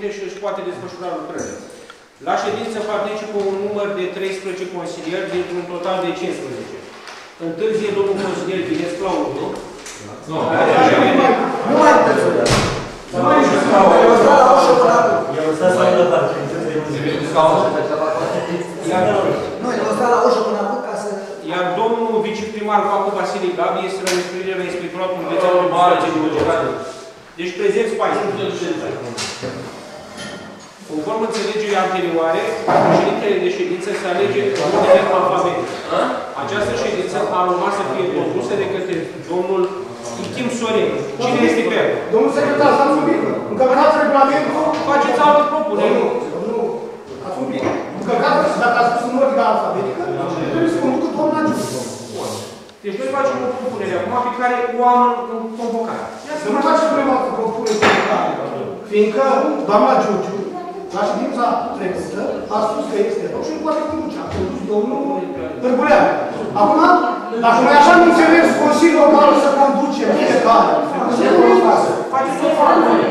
președinte și își poate desfășura lucrările. La ședință participă un număr de 13 consilieri dintr-un total de 15. Întârzie domnul consilier Ghinescu Claudiu. Nu mai întârzie. Nu mai întârzie. Eu stă să nu dă nu, eu stă la ușă până acum ca să... Iar domnul viceprimar Pacu Vasile Gabi este la instruire la inspectoratul județean de Barace din Băgeratul. Deci prezenți 14. Conform înțelegerii anterioare, președintele de ședință se alege în ordine alfabetică. Această ședință a urmat să fie condusă de către domnul Ichim Sorin. Cine este pe el? Domnul secretar, stați un pic. Încălcați regulamentul. Faceți altă propunere. Nu. Stați un pic. Încălcați, dacă ați spus în ordine alfabetică, trebuie să conducă doamna Giugiu. Deci noi facem o propunere acum pe care o am în convocare. Să nu facem problema cu propunere convocare. Fiindcă doamna Giugiu, la ședința trecută, a spus că este rău și nu poate conduce. A condus domnul Târguleanu. Acum, dacă noi așa nu înțeles Consiliul Local să conduce fiecare, faceți o formule.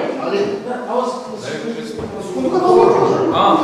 Să conducă domnul Giugiu.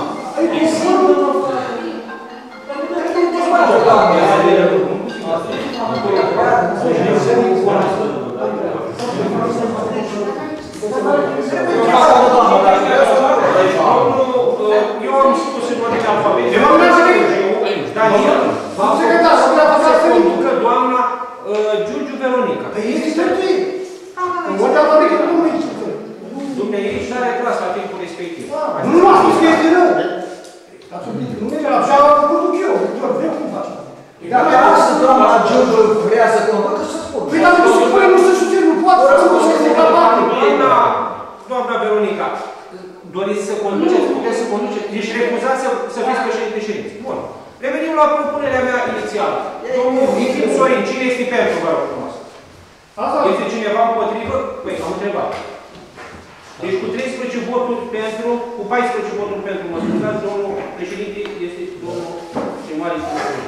Eu am spus în ordine alfabetică. Eu am înțeles. Daniel, v-am secretar, să vrea să se conducă doamna Giugiu Veronica. Păi este stătuit. În ordine alfabetică nu mai este. Dumnezeu și n-are tras la timpul respectiv. Nu m-a spus că este rău. Nu merge la așa, conduc eu. Vreau cum facem. Dacă asta doamna Giugiu vrea să conducă, să spun. Păi dacă nu se spune, nu se susține, nu poate să se este capabil. Doamna Veronica, doriți să conduceți, puteți să conduceți. Deci refuzați să fiți președinte ședință. Bun. Revenim la propunerea mea inițială. Domnul Ichim Sorin, cine este pentru, vă rog frumos? Este cineva împotrivă? Păi, am întrebat. Deci cu 13 voturi pentru, cu 14 voturi pentru, mă scuzați, domnul președinte este domnul primar Ichim Sorin.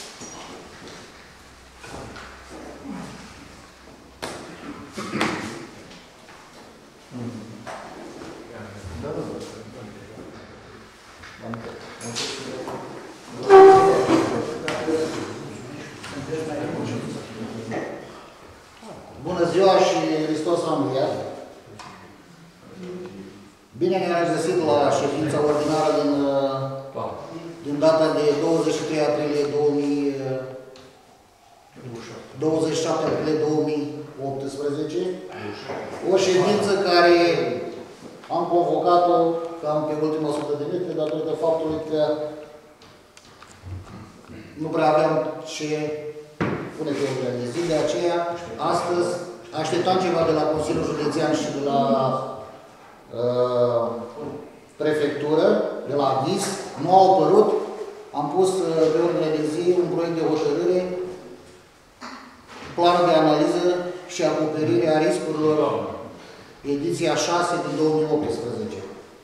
Bună ziua și Hristos a înviat! Bine ne-am găsit la ședința ordinară din data de 23 aprilie 27 aprilie 2018. O ședință care am convocat-o cam pe ultima 100 de metri datorită faptului că nu prea aveam ce pune pe ordinea de zi. De aceea, astăzi, așteptam ceva de la Consiliul Județean și de la prefectură, de la aviz, nu au apărut. Am pus pe ordinea de zi un proiect de hotărâre, planul de analiză și acoperire a riscurilor, ediția 6 din 2018.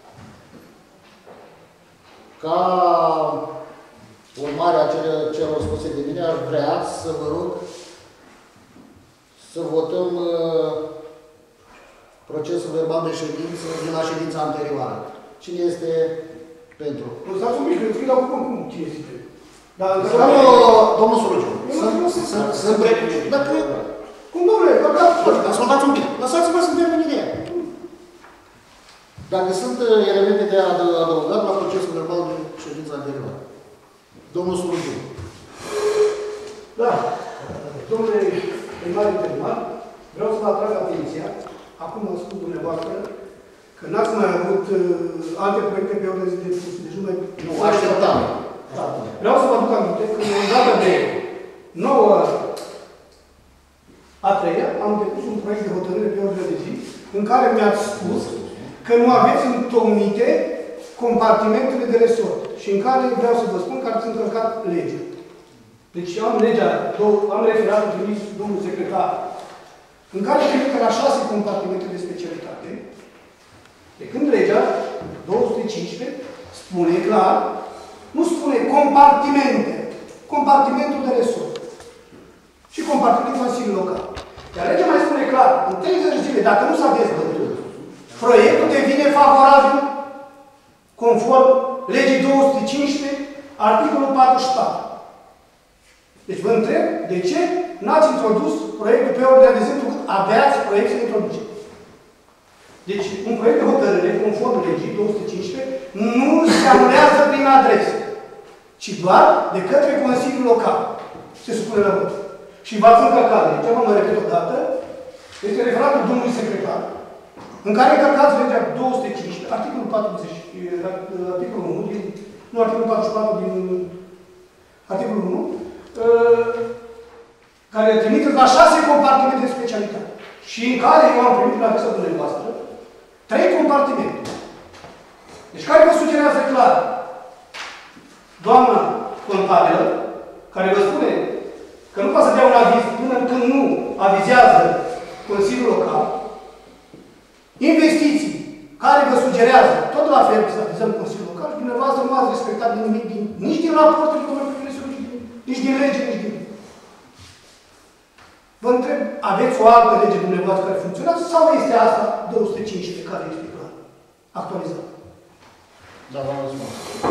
Ca urmare a celor spuse de mine, aș vrea să vă rog să votăm procesul verbal de ședință din la ședința anterioară. Cine este pentru? Nu stați un pic, că eu scriu la cum cine este pentru. Domnul Soluciu. Sunt dacă... Cum, domnule? Ascultați un pic. Lăsați-mă să termin ideea. Dacă sunt elemente de adăugat la procesul verbal de ședința anterioară. Domnul Soluciu. Da. Domnule primar, vreau să vă atrag atenția, acum am spus dumneavoastră, că n-ați mai avut alte proiecte pe ordine de zi de deci nu așteptam. Da. Vreau să vă aduc aminte că în data de 9 a 3-a am depus un proiect de hotărâre pe ordine de zi în care mi-ați spus că nu aveți întocmite compartimentele de resort și în care vreau să vă spun că ați încălcat legea. Deci am legea, am referatul trimis domnul secretar, în care trebuie la 6 compartimente de specialitate, de când legea 215 spune clar, nu spune compartimente, compartimentul de resort și compartimentul Consiliului Local. Iar legea mai spune clar, în 30 de zile, dacă nu s-a dezbătut, proiectul devine favorabil conform legii 215, articolul 44. Deci vă întreb, de ce n-ați introdus proiectul pe ordinea de zi, pentru că aveați proiect să introduce? Deci, un proiect de hotărâre, conform legii 215, nu se anulează prin adresă, ci doar de către Consiliul Local. Se supune la vot. Și v-ați încălcat legea, vă mă repet o dată, este referatul domnului secretar, în care încălcați legea 215, articolul 40, articolul 1, nu articolul 44 din articolul 1, care trimiteți la 6 compartimente de specialitate. Și în care eu am primit la adresa dumneavoastră 3 compartimente. Deci care vă sugerează clar? Doamna contabilă, care vă spune că nu poate să dea un aviz până când nu avizează Consiliul Local, investiții care vă sugerează tot la fel să avizăm Consiliul Local și dumneavoastră nu ați respectat nimic nici din raportul Guvernului, nici din lege, nici din... Vă întreb, aveți o altă lege dumneavoastră care funcționează sau este asta 215 care este clar actualizată? Da, v-am răspuns.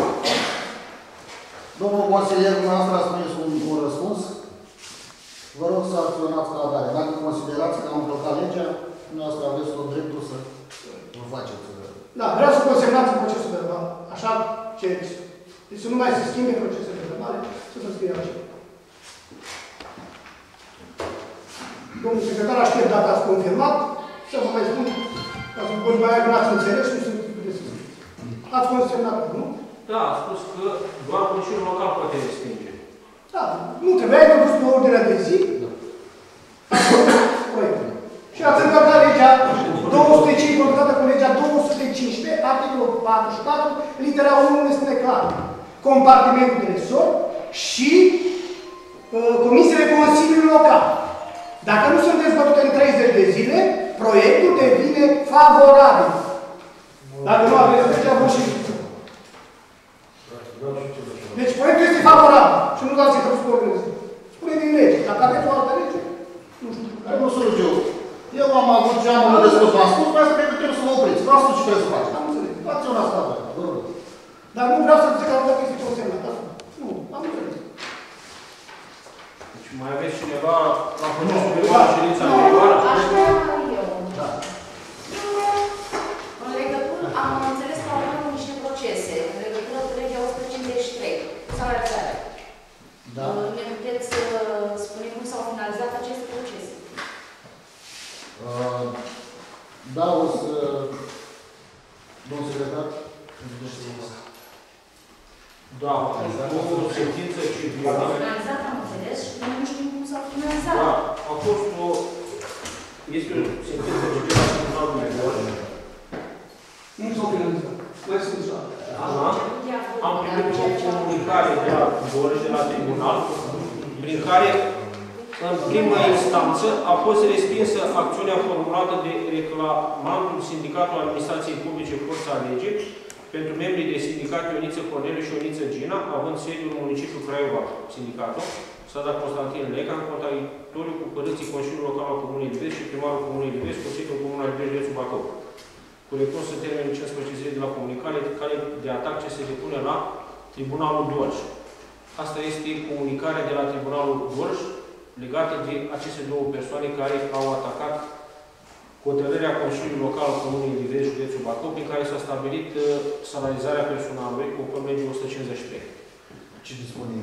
Domnul consilier, dumneavoastră a spus un răspuns. Vă rog să acționați ca atare. Dacă considerați că am încălcat legea, dumneavoastră aveți tot dreptul să vă faceți. Da, vreau să consemnați în procesul verbal. Așa cereți. Deci să nu mai se schimbe procesele verbale, să se scrie așa. Domnul secretar, aștept dacă ați confirmat, să vă mai spun, ca să vă mai nu ați înțeles și nu se puteți să scrieți. Ați consemnat, nu? Da, a spus că doar Consiliul Local poate respinge. Da, nu trebuia introdus pe ordinea de zi. Și ați încălcat legea 205, confruntată cu legea 215, articolul 44, litera 1 ne spune clar. Compartimentul de resort și comisiile Consiliului Local. Dacă nu sunt dezbătute în 30 de zile, proiectul devine favorabil. Dacă nu aveți legea, vă și deci proiectul este favorabil și nu dați să spune ordine de zi. Spune din lege. Dacă aveți o altă lege, nu știu. Nu sunt eu. Eu am avut ce am avut de spus. V-am spus, vreau să cred că trebuie să vă opriți. Vreau să ce trebuie să faceți. Am înțeles. Acționați ca atare, vă rog. Dar nu vreau să zic că dacă este consemnat. Nu, am înțeles. Deci mai aveți cineva la procesul verbal la ședința viitoare? Aș vrea eu. Da. În legătură, am înțeles că au avut niște procese în legătură cu legea 153, salarizare. Da. Ne puteți spune cum s-au finalizat aceste procese? Da, o să... Domnul secretar? Da, o sentință civilă. Finalizat, am înțeles, și noi nu știm cum s-au finalizat. Da, a fost o... Este o sentință civilă a Tribunalului Gorj. Nu s-au finalizat. Mai sunt și altă. Am primit o comunicare de la Gorj, de la Tribunal, prin care, în primă instanță, a fost respinsă acțiunea formulată de reclamantul Sindicatul Administrației Publice Forța Legii pentru membrii de sindicat Ioniță Corneliu și Ioniță Gina, având sediul în municipiul Craiova, sindicatul, strada Constantin Leca, în contradictoriu cu părâții Consiliului Local al Comunei Livești și primarul Comunei Livești, Consiliul Comunal Livești, județul Bacău. Cu recurs în termenul 15 zile de la comunicare, cale de atac ce se depune la Tribunalul Gorj. Asta este comunicarea de la Tribunalul Gorj legată de aceste două persoane care au atacat hotărârea Consiliului Local al Comunei Livești, județul Bacău, prin care s-a stabilit salarizarea personalului conform legii 153. Ce dispune?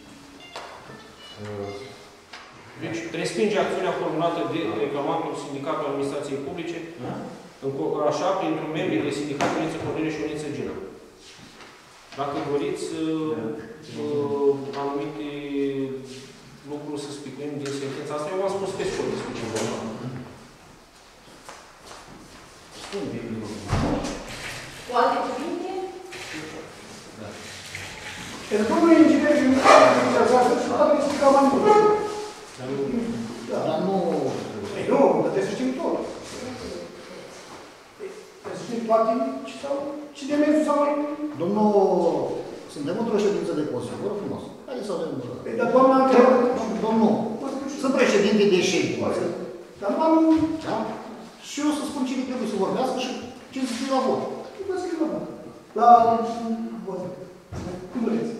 Deci, respinge acțiunea formulată de reclamantul Sindicatul Administrației Publice, așa, printr-un membru de sindicat Ioniță Corneliu și Ioniță Gina. Dacă doriți anumite lucruri să spicuim din sentința asta, eu v-am spus pe scurt despre ce vorba. Cu alte cuvinte? Pentru domnul inginer și nu și poate explica mai mult. Dar nu... Nu, trebuie să știm tot. Trebuie să știm toate ce demersul sau mai... Domnul... Suntem într-o ședință de Consiliu, vă rog frumos. Haideți să avem... Dar doamna a întrebat... Domnul, sunt președinte de ședință. Dar nu am... Da? Și eu să spun cine trebuie să vorbească și ce să scrie la vot. Nu vă scrie la vot. La vot. Cum vreți.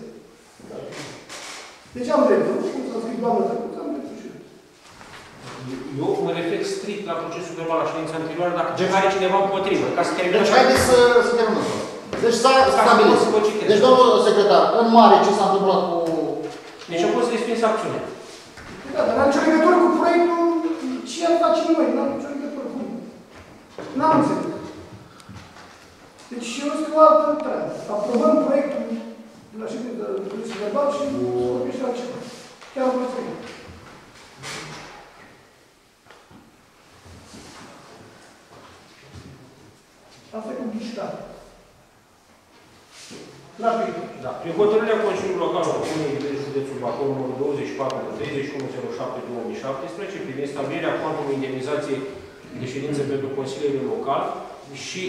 Deci am dreptul. Cum s-a scris doamna trecută, am dreptul și eu. Eu mă refer strict la procesul verbal la ședința anterioară, dacă are cineva împotrivă, ca să terminăm. Deci haideți să terminăm. Deci s-a stabilit. Deci, domnul secretar, în mare ce s-a întâmplat cu... Deci a fost respinsă acțiunea. Da, dar n-am nicio legătură cu proiectul, ce el face noi, n-am nicio legătură cu... N-am înțeles. Deci eu este o altă treabă. Aprobăm proiectul de la ședință de procesul verbal și vorbește la ceva. Chiar o înțeleg. Asta e cu ghiștare. Rapid. Da. Prin hotărârea Consiliului Local al Comunei de Județul Bacău, numărul 24 de 3107-2017, privind stabilirea cuantumului indemnizației de ședință pentru consiliile local și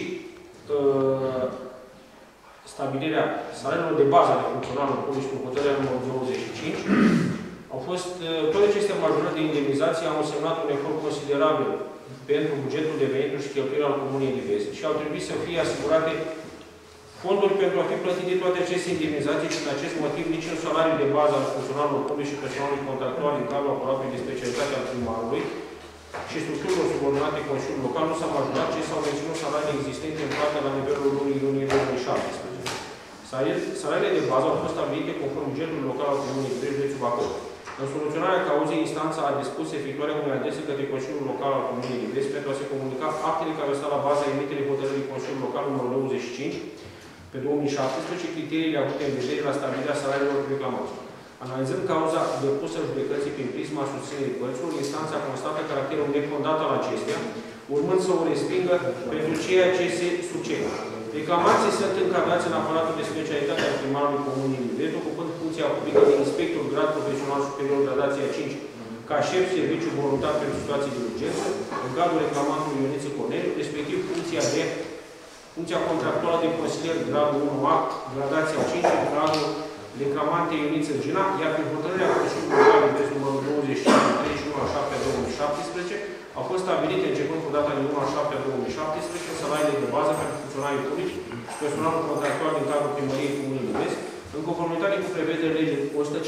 stabilirea salariilor de bază ale funcționarilor publici prin hotărârea numărul 25, au fost, toate aceste majorări de indemnizații au însemnat un efort considerabil pentru bugetul de venituri și cheltuieli al Comunei Livezi și au trebuit să fie asigurate fonduri pentru a fi plătite toate aceste indemnizații și, în acest motiv, nici în salariul de bază al funcționarilor publici și personalului contractual din cadrul aparatului de specialitate al primarului și structurilor subordonate Consiliului Local nu s-a majorat, ci s-au menținut salariile existente în parte la nivelul lunii iunie 2017. Salariile de bază au fost stabilite conform bugetului local al Comunei de Județul Bacău. În soluționarea cauzei, instanța a dispus efectuarea unei adrese către Consiliul Local al Comunei Livezi pentru a se comunica actele care stau la baza emiterii hotărârii Consiliului Local numărul 25 pe 2017, criteriile avute în vedere la stabilirea salariilor reclamaților. Analizând cauza depusă judecății prin prisma susținerii părților, instanța constată caracterul nefondat al acestea, urmând să o respingă pentru ceea ce se succede. Reclamații sunt încadrați în aparatul de specialitate al primarului Comunei Livezi, ocupând funcția publică de inspector grad profesional superior gradația 5 ca șef serviciu voluntar pentru situații de urgență, în cadrul reclamantului Ioniță Corneliu, respectiv funcția contractuală de consilier gradul 1A, gradația 5, în cadrul reclamantei Ioniță Gina, iar prin hotărârea Consiliului Local Livezi numărul 25/31/7/2017 au fost stabilite, începând cu data de 1/7/2017, salariile de bază pentru funcționarii publici și personalul contractual din cadrul primăriei Comunei Livezi, în conformitate cu prevederile legii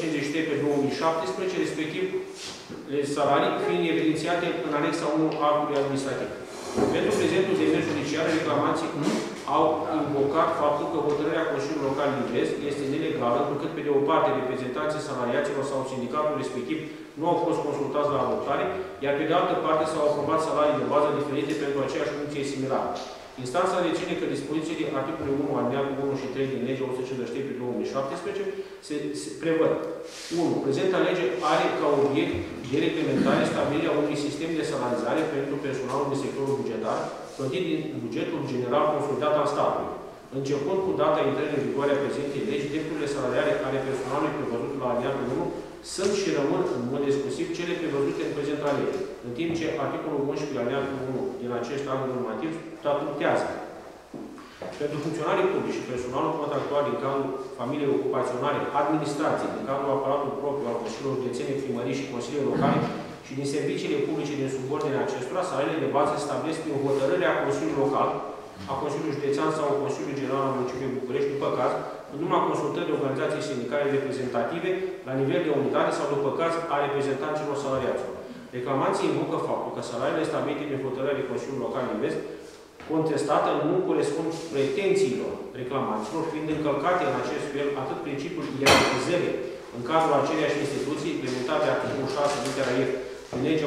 153/2017, respectiv salarii fiind evidențiate în anexa 1 actului administrativ. Pentru prezentul demers judiciar, reclamații au invocat faptul că hotărârea Consiliului Local Livezi este nelegală, întrucât pe de o parte reprezentanții salariaților sau sindicatul respectiv nu au fost consultați la adoptare, iar pe de altă parte s-au aprobat salarii de bază diferite pentru aceeași funcție similară. Instanța reține că dispozițiile articolului 1, alineatul 1 și 3 din legea 153/2017 se prevăd. 1. Prezenta lege are ca obiect de reglementare stabilirea unui sistem de salarizare pentru personalul de sectorul bugetar, plătit din bugetul general consolidat al statului. Începând cu data intrării în vigoare a prezentei legi, drepturile salariale ale personalului prevăzute la alineatul 1 sunt și rămân în mod exclusiv cele prevăzute în prezenta lege, în timp ce articolul 11 alineatul 1 din acest act normativ statutează pentru funcționarii publici și personalul contractual din cadrul familiei ocupaționale, administrației, din cadrul aparatului propriu al Consiliului Județene, primării și Consiliului Locale și din serviciile publice din subordinea acestora, salariile de bază se stabilesc prin hotărârea Consiliului Local, a Consiliului Județean sau a Consiliului General al Municipiului București, după caz, în urma consultării de organizații sindicale reprezentative la nivel de unitate sau, după caz, a reprezentanților salariaților. Reclamanții invocă faptul că salariile stabilite prin hotărârea de Consiliul Local Livezi contestată nu corespund pretențiilor reclamanților, fiind încălcate în acest fel atât principiul ierarhizării în cadrul aceleiași instituții, implementat de articolul 6 litera F din legea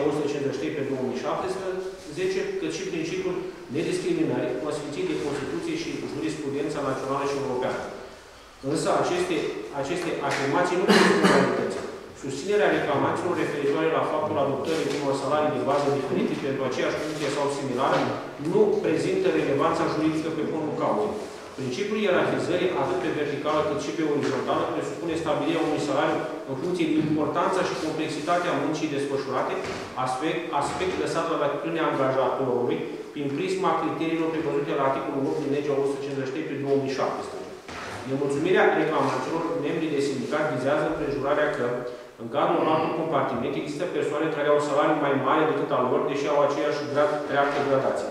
153/2017, cât și principiul nediscriminării consfințit de Constituție și jurisprudența națională și europeană. Însă aceste afirmații nu corespund realității. Susținerea reclamațiilor referitoare la faptul adoptării unor salarii de bază diferite pentru aceeași funcție sau similară nu prezintă relevanța juridică pe fondul cauzei. Principiul ierarhizării, atât pe verticală cât și pe orizontală, presupune stabilirea unui salariu în funcție de importanța și complexitatea muncii desfășurate, aspect lăsat la latitudinea angajatorului, prin prisma criteriilor prevăzute la articolul 8 din legea 153/2017. Nemulțumirea reclamanților, membrii de sindicat vizează împrejurarea că, în cadrul unui compartiment, există persoane care au salarii mai mari decât al lor, deși au aceeași treaptă gradație.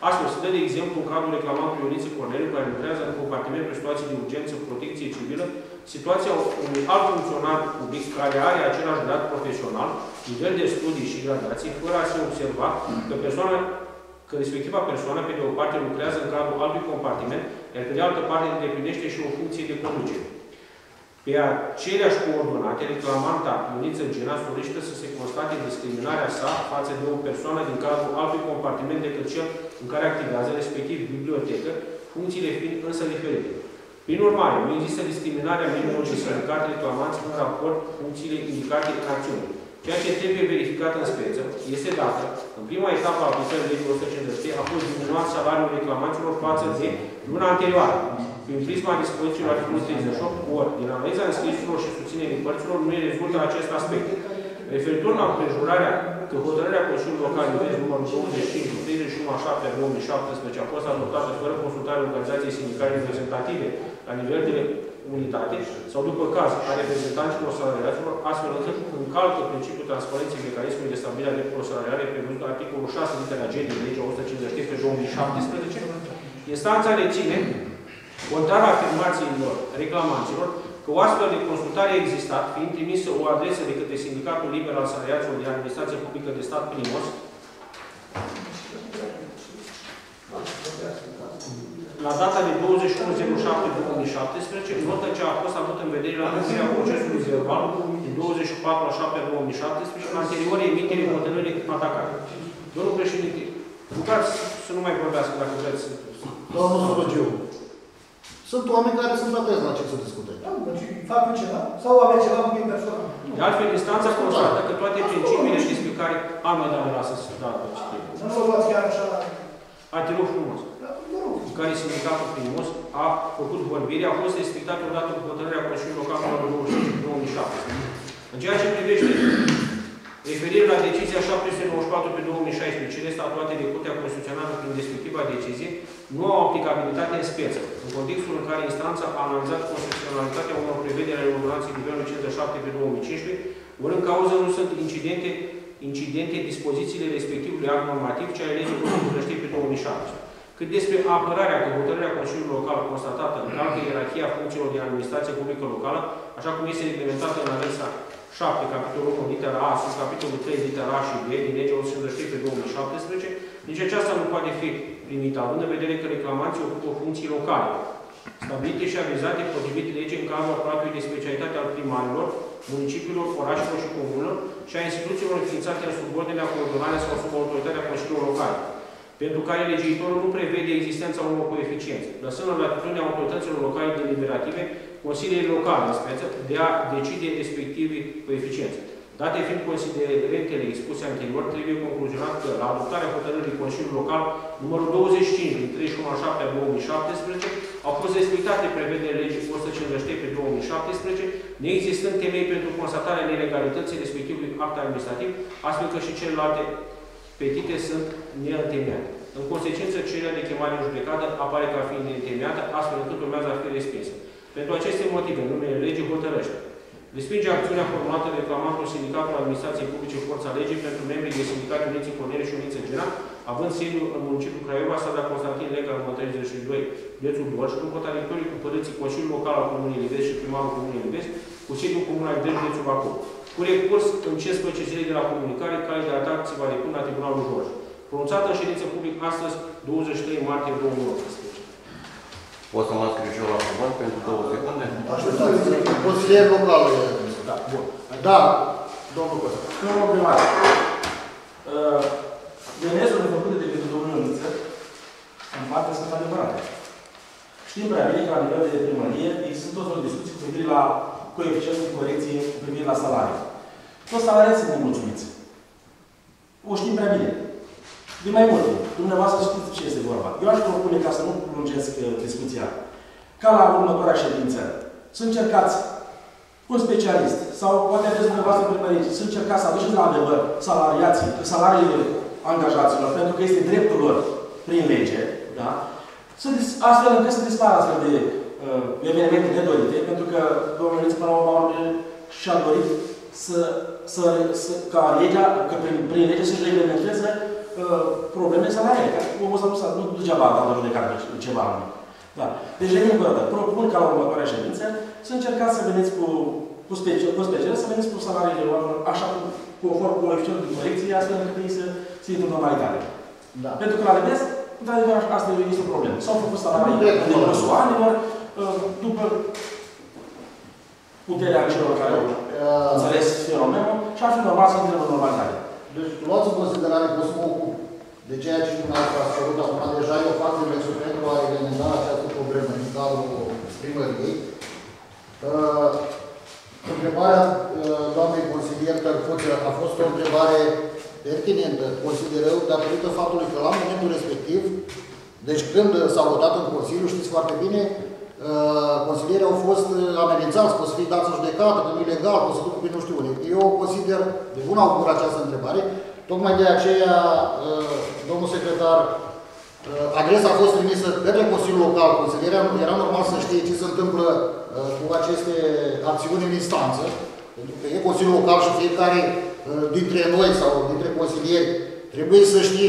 Astfel, se dă de exemplu în cadrul reclamantului Ioniță Corneliu, care lucrează în compartiment pe situații de urgență, protecție civilă, situația unui alt funcționar public care are același grad profesional, nivel de studii și graduații, fără a se observa că respectiva persoană, pe de o parte, lucrează în cadrul altui compartiment, iar pe de altă parte îndeplinește și o funcție de conducere. Pe aceleași coordonate, reclamanta Ioniță Gena solicită să se constate discriminarea sa față de o persoană din cadrul altui compartiment decât cel în care activează, respectiv bibliotecă, funcțiile fiind însă diferite. Prin urmare, nu există discriminarea membrilor sindicat reclamanți în raport funcțiile indicate în acțiune. Ceea ce trebuie verificat în speță este dacă, în prima etapă a aplicării legii 153, a fost diminuat salariul reclamanților față de luna anterioară. Prin prisma dispozițiilor articolului 38, ori din analiza înscrisurilor și susținerii părților, nu rezultă acest aspect. Referitor la împrejurarea că hotărârea Consiliului Local nivel numărul 25 31/7/2017 a fost adoptată fără consultarea organizației sindicale reprezentative la nivel de unitate sau, după caz, a reprezentanților salariaților, astfel încât încalcă principiul transparenței mecanismului de stabilire a drepturilor salariale prevăzut articolul 6 litera G din legea 153/2017, instanța reține, contrar afirmațiilor reclamanților, că o astfel de consultare a existat, fiind trimisă o adresă de către Sindicatul Liber al Salariaților din Administrația Publică de Stat Primos, la data de 21/07/2017, notă ce a fost avută în vedere la numirea procesului verbal din 24/07/2017 și anterior emiterii hotărârii atacate. Domnul președinte, rugați să nu mai vorbească dacă vreți. Domnul Sorogiu, sunt oameni care sunt atenți la ce se discute. Da, deci fac ceva sau aveți ceva cu mine personal. De altfel, instanța constată că toate principiile și explicare am mai dat lasă să dau pe citire. Nu vă luați chiar așa. Te rog frumos. În care Sindicatul Primos a făcut vorbire, a fost respectat odată cu hotărârea Consiliului Local numărul 25/2017. În ceea ce privește referirea la decizia 794/2016, cele statuate de Curtea Constituțională prin respectiva decizie, nu au aplicabilitate în speță, în contextul în care instanța a analizat constituționalitatea unor prevederi ale ordonanței nivelul 57/2015, ori în cauză nu sunt incidente dispozițiile respectivului act normativ, ce ale legii 153/2017. Cât despre apărarea că hotărârea Consiliului Local constatată încalcă ierarhia funcțiilor de administrație publică locală, așa cum este reglementată în anexa 7, capitolul 1, litera A, sub capitolul 3, litera A și B, din legea 153/2017, nici aceasta nu poate fi primită, având în vedere că reclamanții ocupă funcții locale, stabilite și avizate potrivit legii în cazul aparatului de specialitate al primarilor, municipiilor, orașelor și comunelor și a instituțiilor înființate în subordinea coordonare sau sub autoritatea Consiliului Local, pentru care legiuitorul nu prevede existența unor coeficiențe, lăsând la latitudinea autorităților locale deliberative, consiliile locale, în speță, de a decide respectivii coeficiențe. Date fiind considerentele expuse anterior, trebuie concluzionat că la adoptarea hotărârii Consiliului Local numărul 25 din 31/07/2017 au fost respectate prevederile legii 153/2017, neexistând temei pentru constatarea nelegalității respectivului act administrativ, astfel că și celelalte petite sunt neîntemeiate. În consecință, cererea de chemare în judecată apare ca fiind neîntemeiată, astfel încât urmează a fi respinsă. Pentru aceste motive, în numele legii hotărăște: respinge acțiunea formulată de reclamantul Sindicatul Administrației Publice Forța Legii pentru membrii de Sindicatul Ioniță Corneliu și Ioniță Gena, având sediu în municipiul Craiova, strada Constantin Leca, în 32, județul Dolj, în contradictoriu cu părinții Consiliului Local al Comunei Livezi și primarul Comunei Livezi, cu sediu în Comuna Livezi, județul Bacău. Cu recurs în 15 zile de la comunicare, cale de atac se va depune la Tribunalul Dolj. Pronunțată în ședință publică astăzi, 23 martie 2018. Pot să mă scriu și eu la cuvânt pentru 2 secunde? Așteptați, consilier local. Da, bun. Da, domnul Costa. Domnul primar, demersurile făcute de către domnul Ioniță, în parte, sunt adevărate. Știm prea bine că la nivel de primărie există tot o discuție cu privire la coeficientul de corecție cu privire la salarii. Toți salariații sunt nemulțumiți. O știm prea bine. De mai multe. Dumneavoastră știți ce este vorba. Eu aș propune, ca să nu prelungesc discuția, ca la următoarea ședință, să încercați un specialist, sau poate aveți dumneavoastră primărie, să încercați să aduceți la adevăr salariile angajaților, pentru că este dreptul lor prin lege, da? Astfel încât să dispară astfel de evenimente nedorite, pentru că domnul Ioniță, până la urmă, și-a dorit ca legea, că prin lege să-și reglementeze probleme salariale. Omul ăsta nu degeaba a dat de judecată ceva anume. Da. Deci, revin încă o dată. Propun ca la următoarea ședință să încercați să veniți cu specialiști, să veniți cu salariile oamenilor, așa conform cu coeficientul de corecție, astfel încât ei să intre în normalitate. Da. Pentru că la revest, într-adevăr, asta este o problemă. S-au făcut salarii în cursul anilor, după puterea celor care au înțeles fenomenul și ar fi normal să intre în normalitate. Deci, luați în considerare că o să mă ocup de ceea ce dumneavoastră ați cerut acum. Deja eu fac demersul pentru a elimina această problemă din cadrul primăriei. Întrebarea doamnei consilier Tărcuță a fost o întrebare pertinentă, consider eu, datorită faptului că la momentul respectiv, deci când s-a votat în Consiliu, știți foarte bine, consilierii au fost amenințați, că o să fie dați în judecată, că nu e legal, că o să ducă pe nu știu unde. Eu consider de bun augur această întrebare. Tocmai de aceea, domnul secretar, adresa a fost trimisă către Consiliul Local. Consilierea era normal să știe ce se întâmplă cu aceste acțiuni în instanță, pentru că e Consiliul Local și fiecare dintre noi sau dintre consilieri trebuie să știe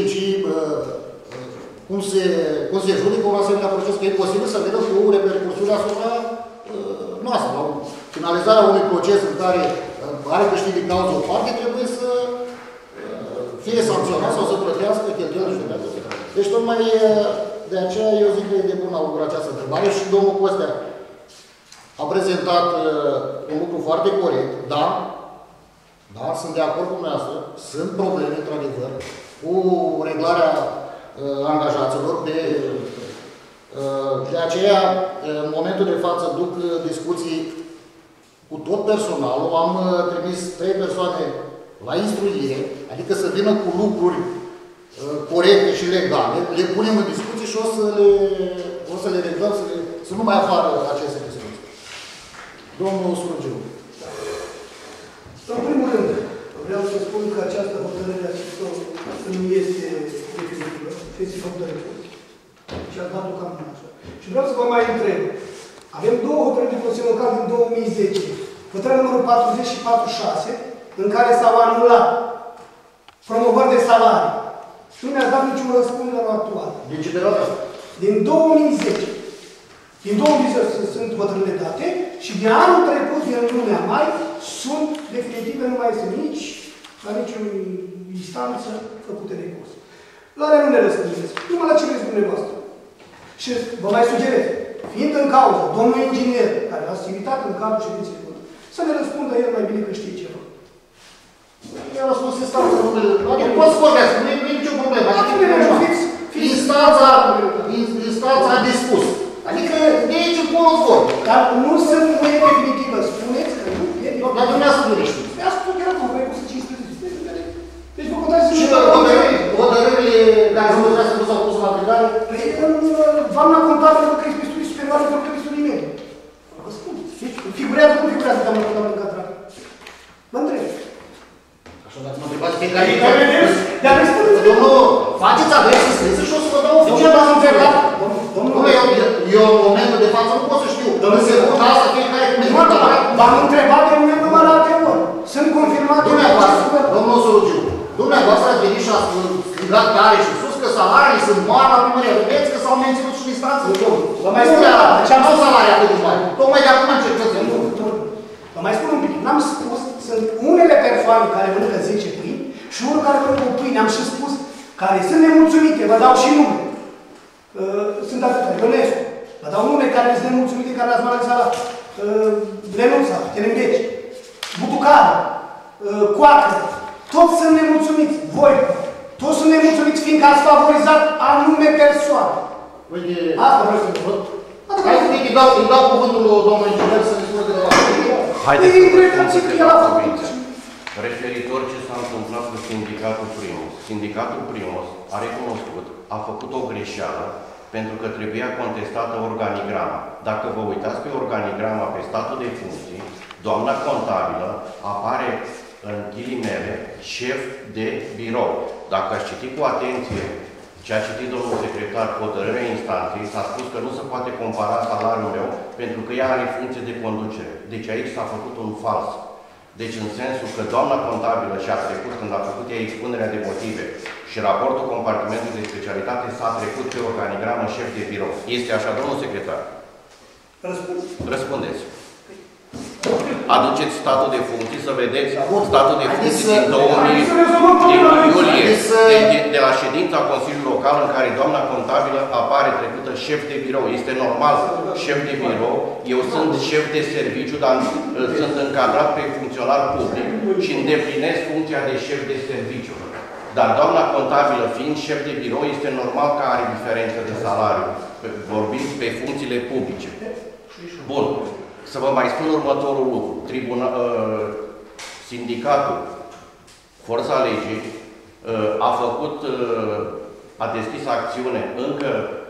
cum se judecă un asemenea proces, că e posibil să vedem cu repercursiune asupra noastră. La finalizarea unui proces în care are câștig din cauză o parte, trebuie să fie sancționat sau să plătească cheltuielile judecate. Deci tocmai de aceea eu zic că e de bun augur această întrebare și domnul Costea a prezentat un lucru foarte corect, da, sunt de acord cu dumneavoastră, sunt probleme, într-adevăr, cu reglarea angajaților. De aceea, în momentul de față, duc discuții cu tot personalul. Am trimis 3 persoane la instruire, adică să vină cu lucruri corecte și legale, le punem în discuție și o să le reglăm, să nu mai apară aceste discuții. Domnul Surgiu. În primul rând, vreau să spun că această hotărâre nu este definitivă, este hotărâre. Și a dat-o cam așa. Și vreau să vă mai întreb. Avem 2 hotărâri de Consiliul Local din 2010. Hotărârea numărul 40 și 46, în care s-au anulat promovări de salarii. Nu mi-a dat niciun răspuns la actual. Din ce perioadă? Din 2010. Din 2010 sunt hotărârile date și de anul trecut, din lumea mai, sunt definitive, nu mai sunt nici la nicio instanță făcute de curs. La alea nu ne răspundeți, numai la ce vreți dumneavoastră. Și vă mai sugerez, fiind în cauză domnul inginer, care a civitat în cadrul ședinței bune, să ne răspundă el mai bine că știe ceva. I-a răspuns instanța, adică pot să vorbesc, nu e nicio problemă. Instanța a dispus. Adică de aici încolo vor. Dar nu sunt nu e definitivă. Spuneți că nu e definitivă. Dar dumneavoastră nu știți. Mi-a spus că era cum, că e pus 15. Deci vă contați și hotărârile care nu s-au pus în aplicare? Păi, doamna contabilă că e pe studii superioare, pentru că e pe studii medii. Vă spun. Figurează, cum figurează doamna contabilă cadrată? Mă întreb. Așa dacă mă întrebați fiecare... Dar răspundeți. Domnul, faceți adresă scrisă și o să vă dau oficial la întrebat. Domnule, eu în momentul de față nu pot să știu. În secunda asta fiecare cum e hotărât. V-am întrebat de un numărate ori. Sunt confirmate. Domnul Solugiu, dumneavoastră ați venit și ați strigat tare și sus că salariile sunt mari la primărie. Vedeți că s-au menținut și în instanță. Vă mai spun ce-am fost salarii atât de mari. Tocmai de acum încercăm să nu. Vă mai spun un pic. N-am spus, sunt unele persoane care mănâncă 10 pâini și unul care mănâncă o pâine. Am și spus, care sunt nemulțumite. Vă dau și nume. Sunt atâtea. Ionescu. Vă dau nume care sunt nemulțumite, care le-ați mai la Lenuța, Telembeci, Butucară, Coacă. Toți sunt nemulțumiți. Voi. Toți sunt nemulțumiți, fiindcă ați favorizat anume persoane. Asta vreau să vă. Hai să îi dau cuvântul domnului inginer să ne spună câteva cuvinte. Haideți să câteva cuvinte. Referitor ce s-a întâmplat cu sindicatul Primos. Sindicatul Primos a recunoscut, a făcut o greșeală pentru că trebuia contestată organigrama. Dacă vă uitați pe organigrama, pe statul de funcții, doamna contabilă apare în ghilimele șef de birou. Dacă ați citit cu atenție ce a citit domnul secretar, hotărârea instanței, s-a spus că nu se poate compara salariul meu pentru că ea are funcție de conducere. Deci aici s-a făcut un fals. Deci în sensul că doamna contabilă și-a trecut când a făcut ea expunerea de motive și raportul compartimentului de specialitate s-a trecut pe organigramă șef de birou. Este așa, domnul secretar? Răspundeți. Aduceți statul de funcții, să vedeți statul de funcții din 2000, din iulie, de la ședința Consiliului Local în care doamna contabilă apare trecută șef de birou. Este normal, șef de birou, eu sunt șef de serviciu, dar sunt încadrat pe funcționar public și îndeplinesc funcția de șef de serviciu. Dar doamna contabilă, fiind șef de birou, este normal că are diferență de salariu, vorbind pe funcțiile publice. Bun. Să vă mai spun următorul lucru. Sindicatul Forța Legii a deschis acțiune încă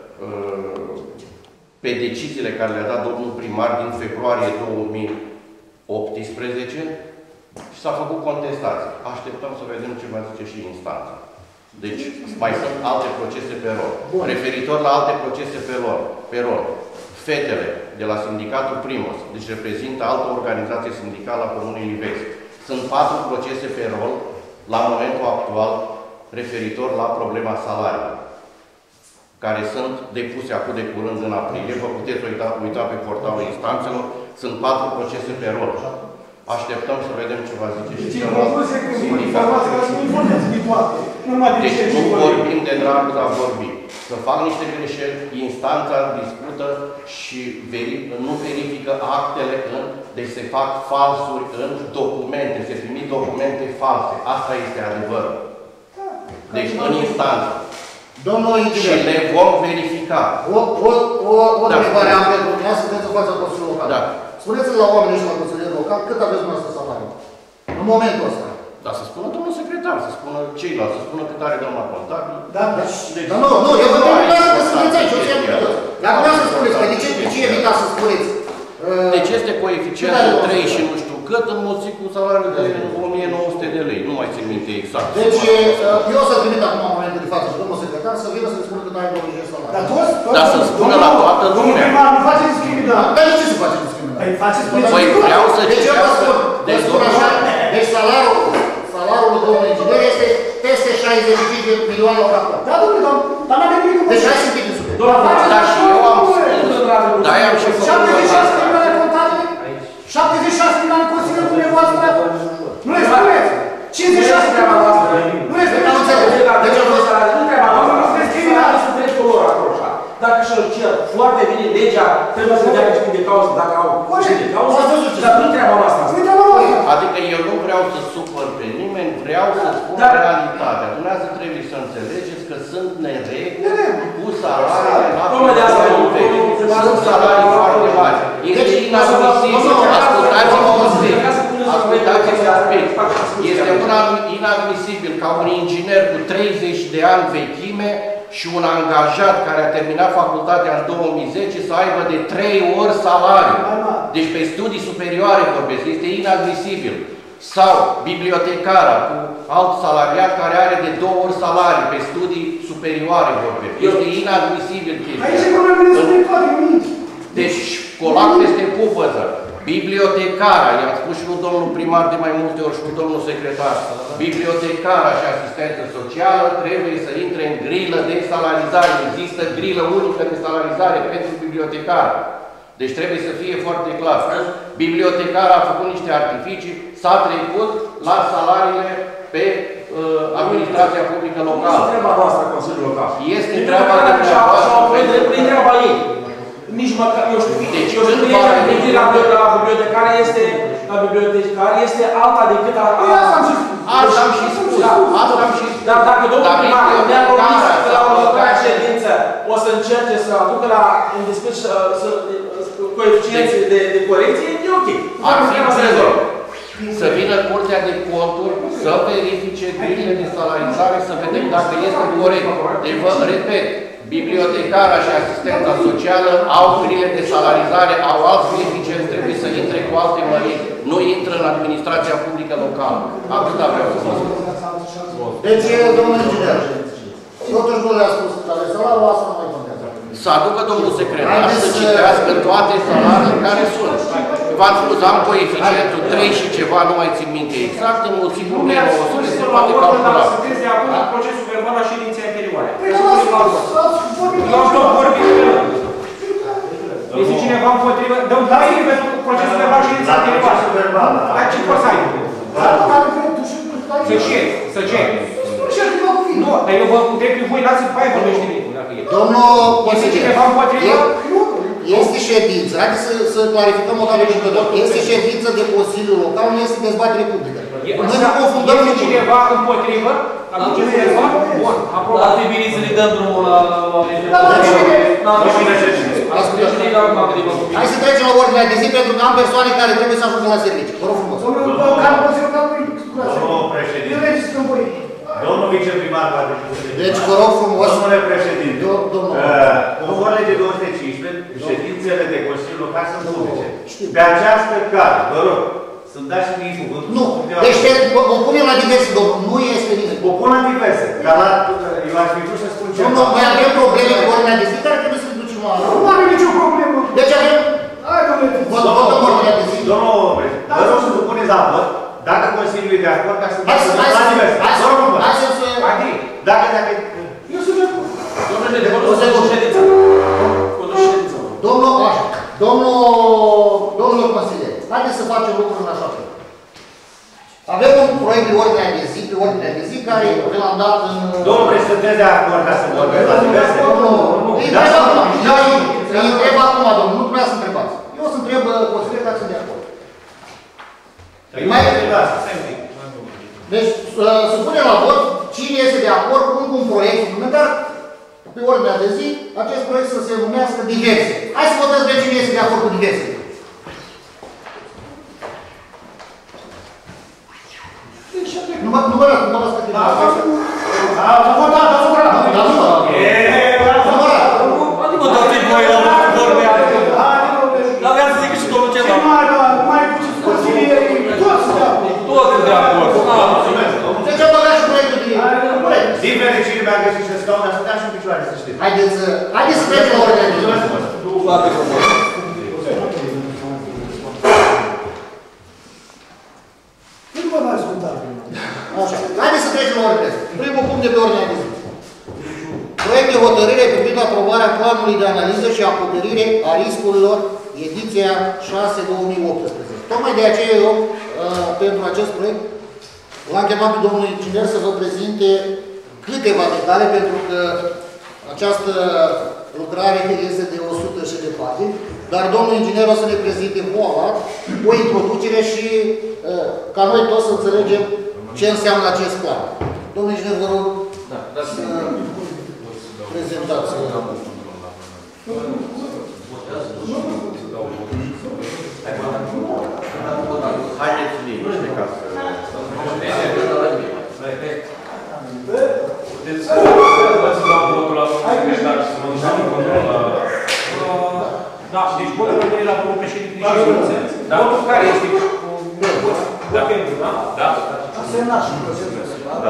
pe deciziile care le-a dat domnul primar din februarie 2018 și s-a făcut contestație. Așteptăm să vedem ce va zice și instanța. Deci mai sunt alte procese pe rol. Referitor la alte procese pe rol. Fetele de la sindicatul Primos, deci reprezintă altă organizație sindicală a Comunei Livezi. Sunt 4 procese pe rol la momentul actual referitor la problema salariului, care sunt depuse acum de curând în aprilie. Vă puteți uita pe portalul instanțelor. Sunt 4 procese pe rol. Așteptăm să vedem ce va zice și celălalt sindicat. Deci nu vorbim de dragul de a vorbi. Să fac niște greșeli, instanța discută și nu verifică actele deci se fac falsuri în documente, se trimit documente false. Asta este adevărul. Deci în instanță. Domnul și le vom verifica. O întrebare am pentru mine, sunteți în fața Consiliului Local. Da. Spuneți-l la oamenii și la Consiliul Local, cât aveți dumneavoastră salariu? În momentul ăsta. Da, să spună domnul secretar, să spună ceilalți, să spună cât are doamna contabil. Da, deci, dar nu, eu vă întreb dumneavoastră că sunteți aici, dar dumneavoastră să spuneți, că de ce evitați să spuneți? Deci este coeficientul 3 și nu știu cât înmulțit cu salariul de 1900 de lei, nu mai țin minte exact. Deci, eu o să trimit acum în momentul de față și domnul secretar să vină să-mi spună cât are domnul de salariu. Dar toți? Dar să spună la toată lumea. Nu face discriminare. Dar de ce se face discriminare? Păi faceți Păi vreau să citească. Deci salariul lui domnul inginer este peste 65 de milioane la raport. Da, domnule, dar n-avem nimic cu deci hai să fim discuții. Dar și eu am spus. Da, i-am și făcut 76 milioane contabile? 76 milioane Consiliul dumneavoastră? Nu le spuneți! 56 milioane! Nu le spuneți! Deci nu treaba noastră. Sunteți cu lor acolo așa. Dacă și-l cer foarte bine legea, trebuie să dea câștig de cauză dacă au câștig de cauză. Dar nu treaba noastră. Adică eu nu vreau să supăr pe nimeni, vreau să spun realitatea. Dumneavoastră trebuie să înțelegeți că sunt nereguli cu salariile la sunt salarii foarte mari. Este inadmisibil. Ascultați-mă un pic. Ascultați-mă un pic. Este inadmisibil ca un inginer cu 30 de ani vechime și un angajat care a terminat facultatea în 2010 să aibă de 3 ori salariu. Deci pe studii superioare vorbesc. Este inadmisibil. Sau bibliotecara cu alt salariat care are de 2 ori salariu pe studii superioare vorbesc. Este inadmisibil chestia. Deci școlar peste pupăză. Bibliotecara, i-am spus și lui domnul primar de mai multe ori și lui domnul secretar, bibliotecara și asistență socială trebuie să intre în grilă de salarizare. Există grilă unică de salarizare pentru bibliotecar. Deci trebuie să fie foarte clar. Bibliotecara a făcut niște artificii, s-a trecut la salariile pe administrația publică locală. Este treaba noastră, Consiliul Local. Este treaba ei. Nici măcar, eu știu, la bibliotecare este alta decât Asta am și spus. Dar dacă domnul primar ne-a promis că la următoarea ședință o să încerce să aducă în discuție coeficiențe de corecție, e ok. Ar fi să vină Curtea de Conturi, să verifice grilele de salarizare, să vedem dacă este corect. Deci vă repet, bibliotecara și asistența socială au grile de salarizare, au alți beneficiari, trebuie să intre cu alte măriri, nu intră în administrația publică locală. Atâta vreau să vă spun. Deci, domnul inginer, totuși nu le-a spus care salariul, asta nu mai contează. Să aducă domnul secretar să citească toate salariile care sunt. V-am spus, am coeficientul 3 și ceva, nu mai țin minte exact, înmulțit cu 900, se poate calcula. Sunteți de acord cu procesul verbal la ședinței anterioare. Păi Să nu punem la vot. Eu am tot vorbit pe el. Este cineva împotrivă? Dăm voie pentru procesul verbal ședința anterioară. Dar ce poți să ai? Să ce? Nu, dar eu vă întreb pe voi, dați-mi pe aia vorbește mine, dacă e. Domnul Este cineva împotrivă? Este ședință, haideți să clarificăm o dată pentru tot. Este ședință de Consiliul Local, nu este dezbatere publică. Noi ne confundăm Este cineva împotrivă? Atunci este dezbat? Bun, aprobat. Ar fi bine să ne dăm drumul la Hai să trecem la ordinea de zi, pentru că am persoane care trebuie să ajungă la serviciu. Vă rog frumos. Domnul președinte. Domnul viceprimar va decide. Deci, vă rog frumos. Domnule președinte. Conform legii 215, ședințele de Consiliul Local sunt publice. Pe această cale, vă rog, să-mi dați și mie cuvântul. Nu. Deci, o punem la diverse, domnul. Nu este nimeni. O pun la diverse. Dar eu aș fi vrut să spun ceva. Domnul, noi avem probleme cu ordinea de zi, care trebuie să ne ducem la... Nu are nicio problemă. Deci avem... Hai, domnule. Votăm ordinea de zi. Domnul președinte, vă rog să supuneți la vot. Dacă Consiliul e de acord, ca să Hai să... Dacă... Eu sunt de acord. Domnul consilier, haideți să facem lucruri în așa fel. Avem un proiect de ordine de zi, care l-am dat în... Domnul președinte, de acord ca să vorbesc la diverse? Îi întreb acum, domnul, nu trebuia să întrebați. Eu să întreb consilier dacă sunt de acord. Deci, să punem la vot cine este de acord cu un proiect suplimentar pe ordinea de zi, acest proiect să se numească diverse. Hai să votăm de cine este de acord cu diverse. Nu mă las pe tine. A votat. Adică dați-i voi la vorbe. Dar vreau să zic și domnul ceva. Mai puțin consilierii, toți de acord. Toți de acord. Deci am băgat și proiectul de proiect. Din fericire mi-a găsit și scaun, dar stăteam și în picioare, să știți. Haideți să trecem la ordinea de zi. Foarte frumos. Nu vă mai ascultați. Așa. Haideți să trecem la ordinea de zi. Primul punct de pe ordinea de zi. Proiect de hotărâre privind aprobarea planului de analiză și acoperire a riscurilor, ediția 6/2018. Tocmai de aceea eu, pentru acest proiect, l-am chemat pe domnul inginer să vă prezinte câteva detalii, pentru că această lucrare este de 100 și de pagini, dar domnul inginer o să ne prezinte o introducere și ca noi toți să înțelegem ce înseamnă acest plan. Domnul inginer, vă rog să prezentați. Haideți liniște ca să... Puteți să dau votul la secretar și să mă duc votul la... Da, deci votul pe la domnul președinte de ședință. Votul care este? Da. Pentru, da? Da. A semnat și procesul. Da.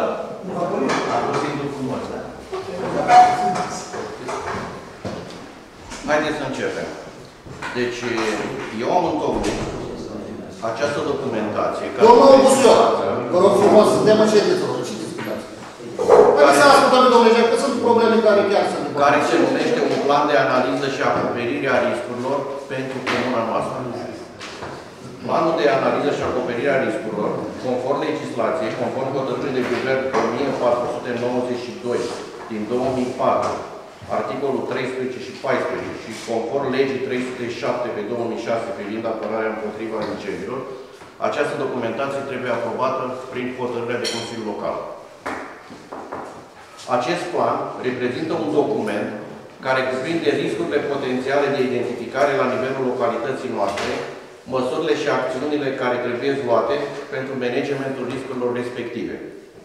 Haideți să începem. Deci, eu am întocmit această documentație. Domnul Busuioc, vă rog frumos, suntem în ședință, ce discutați? Haideți să ascultăm pe domnule Jec, că sunt probleme care chiar sunt. Care se numește un plan de analiză și acoperire a riscurilor pentru comuna noastră. Planul de analiză și acoperire a riscurilor, conform legislației, conform hotărârii de guvern 1492 din 2004, articolul 13 și 14 și conform legii 307 pe 2006 privind apărarea împotriva incendiilor, această documentație trebuie aprobată prin hotărârea de Consiliu Local. Acest plan reprezintă un document care cuprinde riscurile potențiale de identificare la nivelul localității noastre, măsurile și acțiunile care trebuie luate pentru managementul riscurilor respective.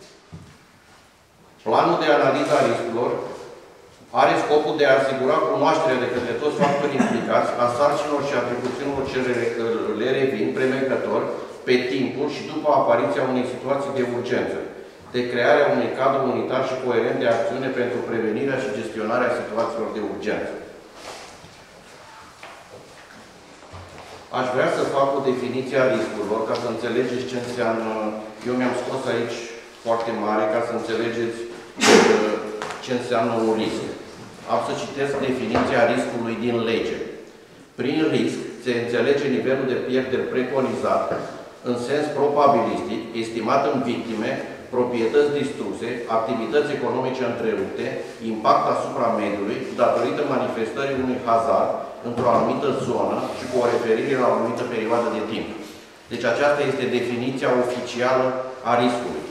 Planul de analiză a riscurilor are scopul de a asigura cunoașterea de către toți factorii implicați a sarcinilor și atribuțiunilor ce le revin premergător pe timpul și după apariția unei situații de urgență, de crearea unui cadru unitar și coerent de acțiune pentru prevenirea și gestionarea situațiilor de urgență. Aș vrea să fac o definiție a riscurilor, ca să înțelegeți ce înseamnă. Eu mi-am scos aici foarte mare, ca să înțelegeți ce înseamnă un risc. Am să citesc definiția riscului din lege. Prin risc se înțelege nivelul de pierderi preconizat în sens probabilistic, estimat în victime, proprietăți distruse, activități economice întrerupte, impact asupra mediului, datorită manifestării unui hazard într-o anumită zonă și cu o referire la o anumită perioadă de timp. Deci aceasta este definiția oficială a riscului.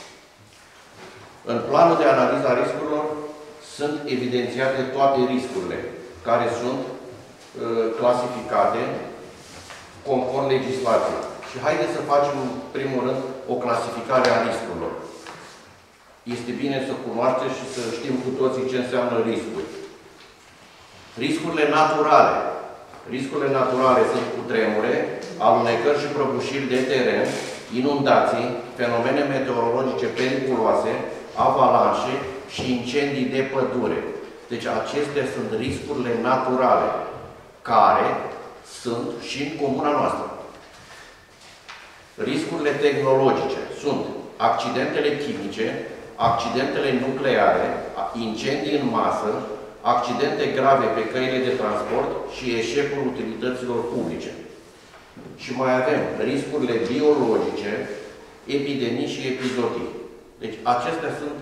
În planul de analiză a riscurilor sunt evidențiate toate riscurile care sunt clasificate conform legislației. Și haideți să facem, în primul rând, o clasificare a riscurilor. Este bine să cunoașteți și să știm cu toții ce înseamnă riscuri. Riscurile naturale. Riscurile naturale sunt cutremure, alunecări și prăbușiri de teren, inundații, fenomene meteorologice periculoase, avalanșe și incendii de pădure. Deci acestea sunt riscurile naturale, care sunt și în comuna noastră. Riscurile tehnologice sunt accidentele chimice, accidentele nucleare, incendii în masă, accidente grave pe căile de transport și eșecul utilităților publice. Și mai avem riscurile biologice, epidemii și epizodii. Deci acestea sunt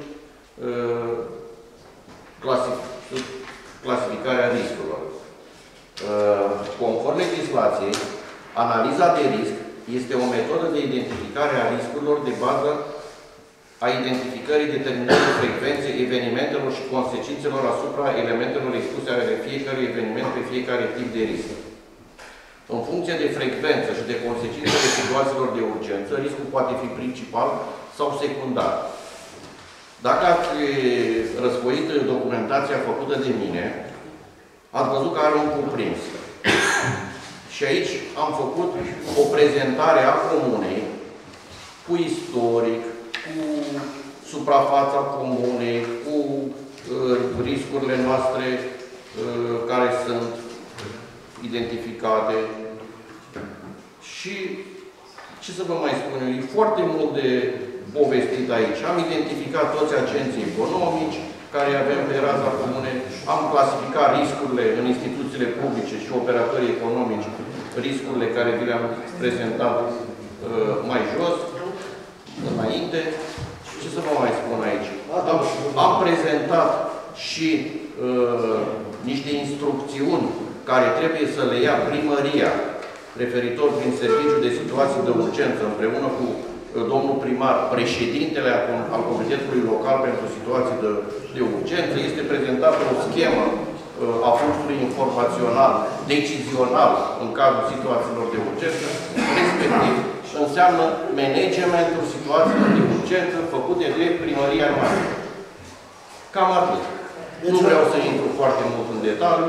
clasificarea riscurilor. Conform legislației, analiza de risc este o metodă de identificare a riscurilor de bază a identificării determinării frecvenței evenimentelor și consecințelor asupra elementelor expuse ale fiecărui eveniment pe fiecare tip de risc. În funcție de frecvență și de consecințele situațiilor de urgență, riscul poate fi principal sau secundar. Dacă ați răsfoit documentația făcută de mine, ați văzut că are un cuprins. Și aici am făcut o prezentare a comunei cu istoric, cu suprafața comunei, cu riscurile noastre care sunt identificate. Și ce să vă mai spun eu, e foarte mult de povestit aici. Am identificat toți agenții economici care avem pe raza comunei, am clasificat riscurile în instituțiile publice și operatorii economici, riscurile care vi le-am prezentat mai jos, înainte. Ce să vă mai spun aici? Am prezentat și niște instrucțiuni care trebuie să le ia primăria referitor prin serviciul de situații de urgență împreună cu domnul primar, președintele al Comitetului Local pentru situații de urgență. Este prezentată o schemă a fluxului informațional, decizional în cazul situațiilor de urgență, respectiv înseamnă managementul situațiilor de urgență făcute de primăria noastră. Cam atât. Nu vreau să intru foarte mult în detaliu.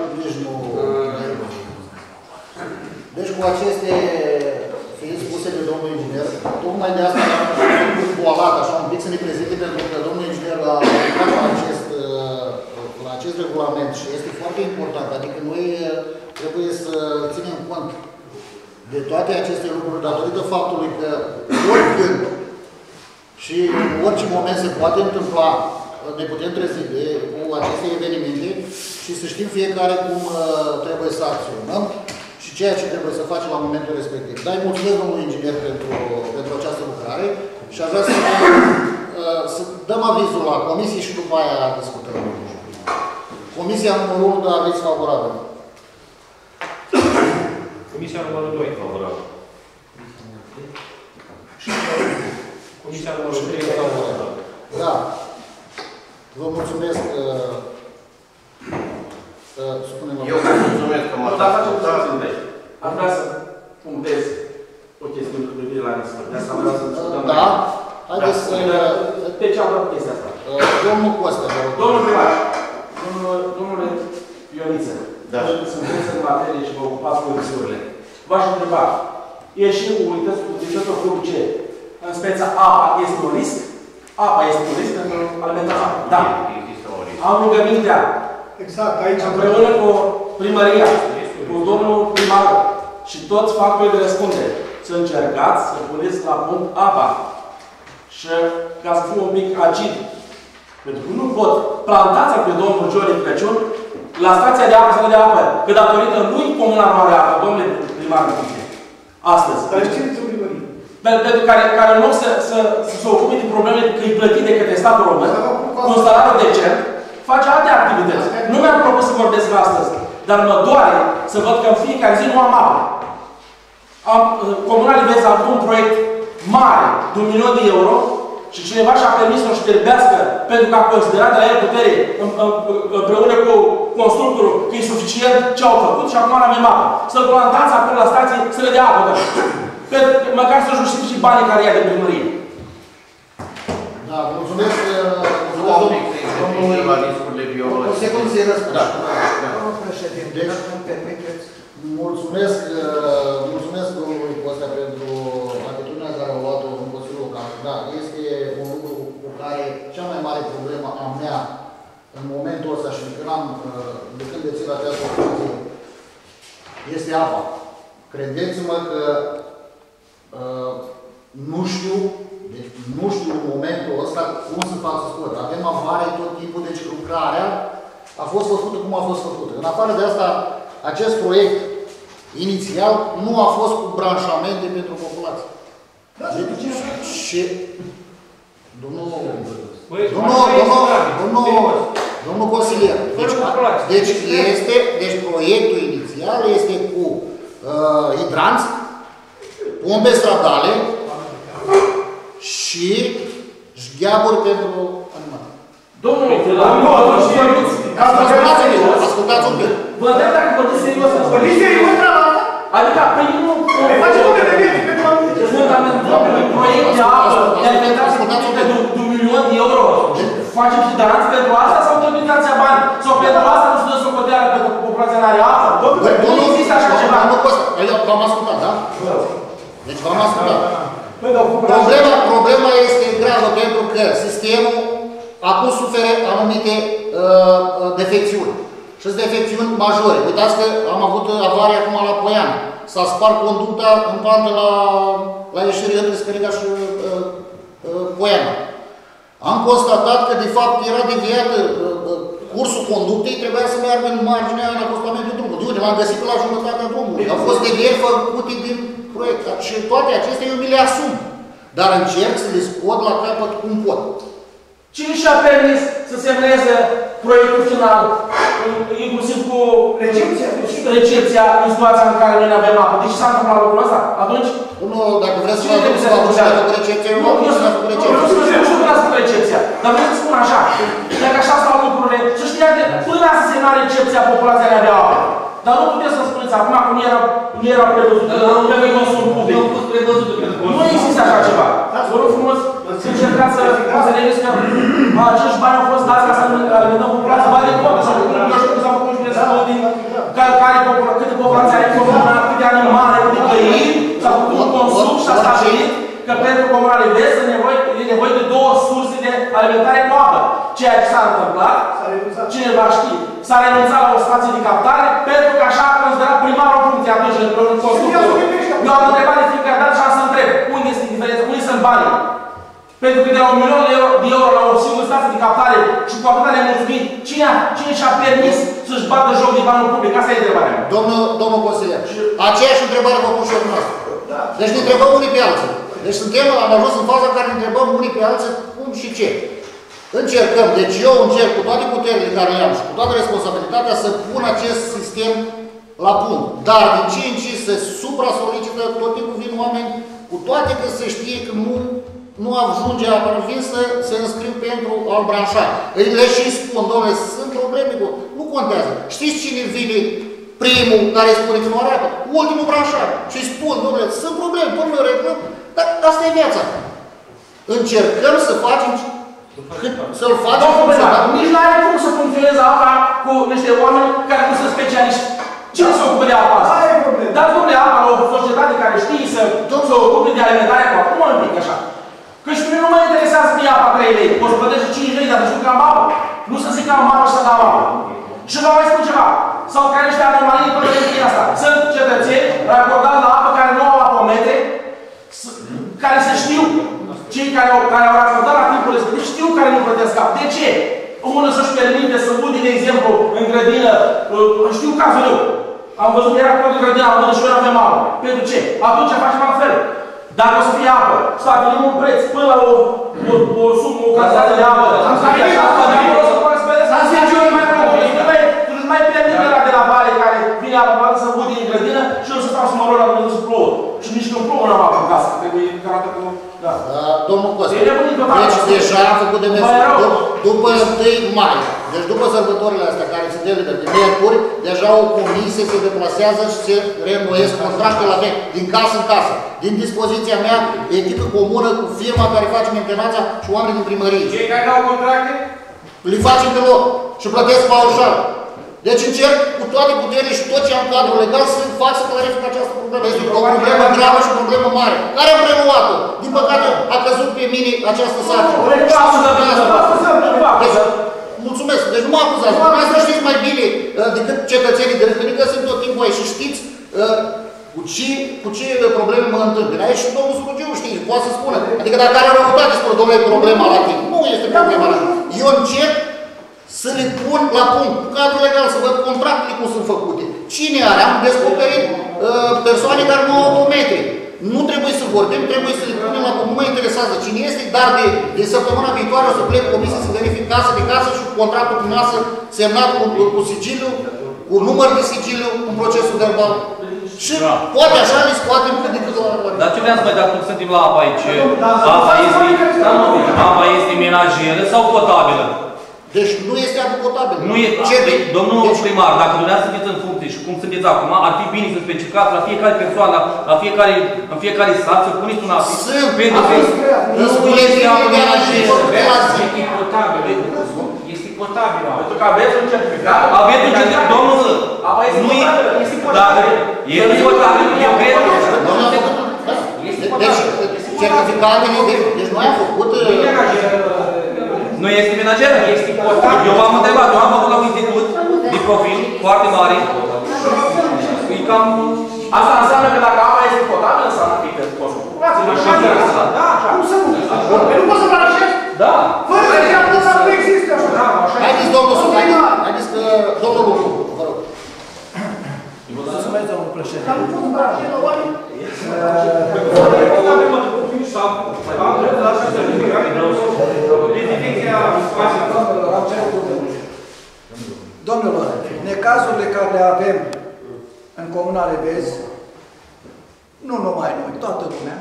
Deci cu aceste fiind spuse de domnul inginer, tocmai de asta am făcut boalat așa un pic să ne prezinte, pentru că domnul inginer a lucrat la acest regulament și este foarte important. Adică noi trebuie să ținem cont de toate aceste lucruri datorită faptului că oricând și în orice moment se poate întâmpla, ne putem trezi cu aceste evenimente și să știm fiecare cum trebuie să acționăm și ceea ce trebuie să facem la momentul respectiv. Dar îi mulțumesc domnului inginer pentru această lucrare și aș vrea să dăm avizul la comisie și după aia discutăm. Comisia numărul 1, dar aveți favorabil. Comisia numărul 2, favorabil. Comisia numărul 3, favorabil. Da. Vă mulțumesc. Eu vă mulțumesc că m-ați ascultat. Am vrea să punctez o chestiune cu privire la riscuri. De asta vreau să discutăm. Da? Haideți să... De ce am dat chestia asta? Domnul Costa, vă rog. Domnul primar, domnule Ioniță, da. Sunteți în materie și vă ocupați cu riscurile. V-aș întreba, e și utilităților publice, în speța apa este un risc? Apa este un risc pentru alimentația. Da. Am rugămintea. Exact, aici. Împreună cu primăria, cu domnul primar și toți factorii de răspundere, să încercați să puneți la punct apa. Și ca să fiu un pic agil, Pentru că nu pot plantați pe domnul Giorghe Crăciun la stația de apă sau de apă. Că datorită lui comuna nu are apă, domnule primar de Cuche. Astăzi. Dar știți o primărie. Pentru care în loc să se ocupe de problemele că îi plătit de către statul român, cu un salariu decent, face alte activități. Nu mi-am propus să vorbesc astăzi, dar mă doare să văd că în fiecare zi nu am apă. Comuna Livezi a avut un proiect mare, de 1 milion de euro, și cineva și-a permis să-l șterbească pentru că a considerat de la el putere împreună cu constructorul că e suficient ce au făcut și acum avem apă. Să-l plantați acolo la stație, să le dea apă. Măcar să justifici banii care ia de primărie. Da, mulțumesc. La riscurile biologice. O secundă să-i răspund. Domnul președinte, dacă îmi permiteți. Mulțumesc domnului Costea pentru atitudinea care a luat-o în Consiliul Local. Da, este un lucru cu care cea mai mare problemă a mea în momentul ăsta și de când dețin această funcție este apa. Credeți-mă că nu știu în momentul ăsta cum să fac să scot. Avem avare tot timpul, deci lucrarea a fost făcută cum a fost făcută. În afară de asta, acest proiect inițial nu a fost cu branșamente pentru populație. Și domnul consilier, deci proiectul inițial este cu hidranți, pompe stradale și șgheaburi pentru animale. Domnule, ascultați un pic. vă întreb dacă vorbiți serios. Vorbiți serios, adică, păi nu... face tot de bine, pentru fundamentul proiect de apă, de alimentație de 1 milion de euro. Facem și daranți pentru asta sau trebuie dația bani? Sau pentru asta nu se dă socoteală pentru că populația nu are apă? Nu există așa ceva. V-am ascultat, da? Deci v-am ascultat. Păi, Problema este gravă pentru că sistemul acum suferă anumite defecțiuni. Și sunt defecțiuni majore. Uitați că am avut avarie acum la Poiana. S-a spart conducta în pantă la ieșire între Scăriga și Poiana. Am constatat că de fapt era deviată cursul conductei, trebuia să meargă în marginea în acostamentului drumului. De unde l-am găsit la jumătatea drumului. Au fost devieri făcute din proiect. Și toate acestea eu mi le asum. Dar încerc să le scot la capăt cum pot. Cine și-a permis să semneze proiectul final, inclusiv cu recepția în situația în care noi nu avem apă? De ce s-a întâmplat lucrul ăsta? Atunci... Nu, dacă vreți să fac recepția, eu nu vreau să fac recepția. Nu știu că n-ați făcut recepția, dar vreau să spun așa, dacă așa stau lucrurile, să știați că până a semna recepția, populația nu avea apă. Dar nu puteți să spuneți acum că nu era prevăzut, că nu e consum public. Nu există așa ceva. Vă rog frumos să încercați să înțelegeți că acești bani au fost dați ca să alimentăm populația, bani de cotă, sau nu știu cum s-a făcut și de studii, câte populație are comuna, câte animale, câte găini, s-a făcut un consum și a stabilit că pentru comuna Livezi e nevoie de 2 surse de alimentare cu apă. Ceea ce s-a întâmplat, cineva știe, s-a renunțat la o stație de captare pentru că așa a considerat primarul în funcție atunci în constructor. Eu am întrebat de fiecare dată și am să întreb, unde este diferența, unde sunt banii? Pentru că de la 1 milion de euro la o singură stație de captare și cu atâta nemulțumit, cine și-a permis să-și bată joc de banul public? Asta e întrebarea mea. Domnul consilier, aceeași întrebare vă pun și eu dumneavoastră. Deci ne întrebăm unii pe alții. Deci am ajuns în faza în care ne întrebăm unii pe alții cum și ce. Încercăm, deci eu încerc cu toate puterile care le am și cu toată responsabilitatea să pun acest sistem la punct. Dar din ce în ce se supra-solicită, tot timpul vin oameni, cu toate că se știe că nu ajunge, vin să se înscriu pentru al branșa. Le și spun, domnule, sunt probleme cu... Nu contează. Știți cine vine primul care spune că nu are apă? Ultimul branșar. Și spun, domnule, sunt probleme, domnule, reglăm. Dar asta e viața. Încercăm să facem... Să-l facem funcțional. Nici nu are cum să funcționeze apa cu niște oameni care nu sunt specialiști. Cine se ocupă de apa asta? Dar domnule, apa la o societate care știe să se ocupe de alimentare cu apă. Nu mă împic așa. Că și nu mă interesează să fie apa 3 lei. O să plătești 5 lei, dar nu știu că am apă. Nu să zic că am apă și să dau apă. Și vă mai spun ceva. Sau care niște anomalii până în asta. Sunt cetățeni racordați la apă care nu au apometre, care se știu. Cei care au racordat la timpul respectiv știu care nu plătesc cap. De ce? Omul să-și permite să ude, de exemplu, în grădină, știu cazul eu. Am văzut, era cu grădina, am văzut și eu avem apă. Pentru ce? Atunci facem la fel. Dacă o să fie apă, stabilim un preț până la o sumă, o cantitate de apă. Am stabilit apă, dar nu o să poată să vedeți. Am zis eu mai mult. Nu-și mai permite ăla de la vale care vine apă să ude în grădină și eu să stau să mă rog la Dumnezeu să plouă. Și nici când plouă n-am apă în casă. Trebuie garată cu... Da. Domnul Costa, deci deja am făcut demersul după 1 mai, deci după sărbătorile astea care se deliberă de miercuri, deja o comisie se deplasează și se reînnoiesc contractul la vechi, din casă în casă. Din dispoziția mea, echipă comună cu firma care face mentenanța și oameni din primărie. Cei care au contracte? Le facem pe loc și plătesc paușal. Deci încerc cu toate puterile și tot ce am cadrul legal să fac să clarific această problemă. Este o problemă gravă și o problemă mare. Care am preluat-o? Din păcate a căzut pe mine această sarcină. Mulțumesc. Deci nu mă acuzați. Dumneavoastră știți mai bine decât cetățenii de Râmnică, că sunt tot timpul aici și știți cu ce probleme mă întâmpin. Aici și domnul Surugiu știe, poate să spună. Adică dacă are răutate, spune, domnule, problema la tine. Nu este problema la tine. Eu încerc să le pun la punct, cu cadrul legal, să văd contractele cum sunt făcute. Cine are? Am descoperit persoane care nu au autometri. Nu trebuie să vorbim, trebuie să le punem la punct. Nu mă interesează cine este, dar de săptămâna viitoare o să plec comisia să verific casă de casă și cu contractul cu noastră semnat cu sigiliu, cu număr de sigiliu, în procesul verbal. Și poate așa le scoatem cât de cât la urmă. Dar ce vreau să vă dacă suntem la apa aici? Apa este menajeră sau potabilă? Deci nu este apă potabilă. Nu e, domnul primar, dacă dumneavoastră sunteți în funcție și cum sunteți acum, ar fi bine să specificați la fiecare persoană, în fiecare sat, să puneți un afiș. Pentru că nu este apă menajeră. Este potabilă. Este potabilă. Pentru că aveți un certificat. Aveți un certificat, domnul, nu e, este potabilă. Este potabilă, eu cred. Deci, certificatele, deci noi am făcut... Nu este menajeră? Este potabilă. Eu v-am întrebat, eu am făcut la un institut de profil foarte mare. E cam... Asta înseamnă că dacă apa este potabilă, înseamnă că e pe poți. Așa e asta. Da, așa. Cum să nu? Nu poți să mă rășesc? Da. Fără să fie atât, nu există așa. Haideți, domnul Suflet, haideți că domnul Lucru, vă rog. Mulțumesc, domnul președinte. Dar nu poți să mă rășesc la oameni? Domnilor, necazurile care le avem în Comuna Levezi, nu numai noi, toată lumea,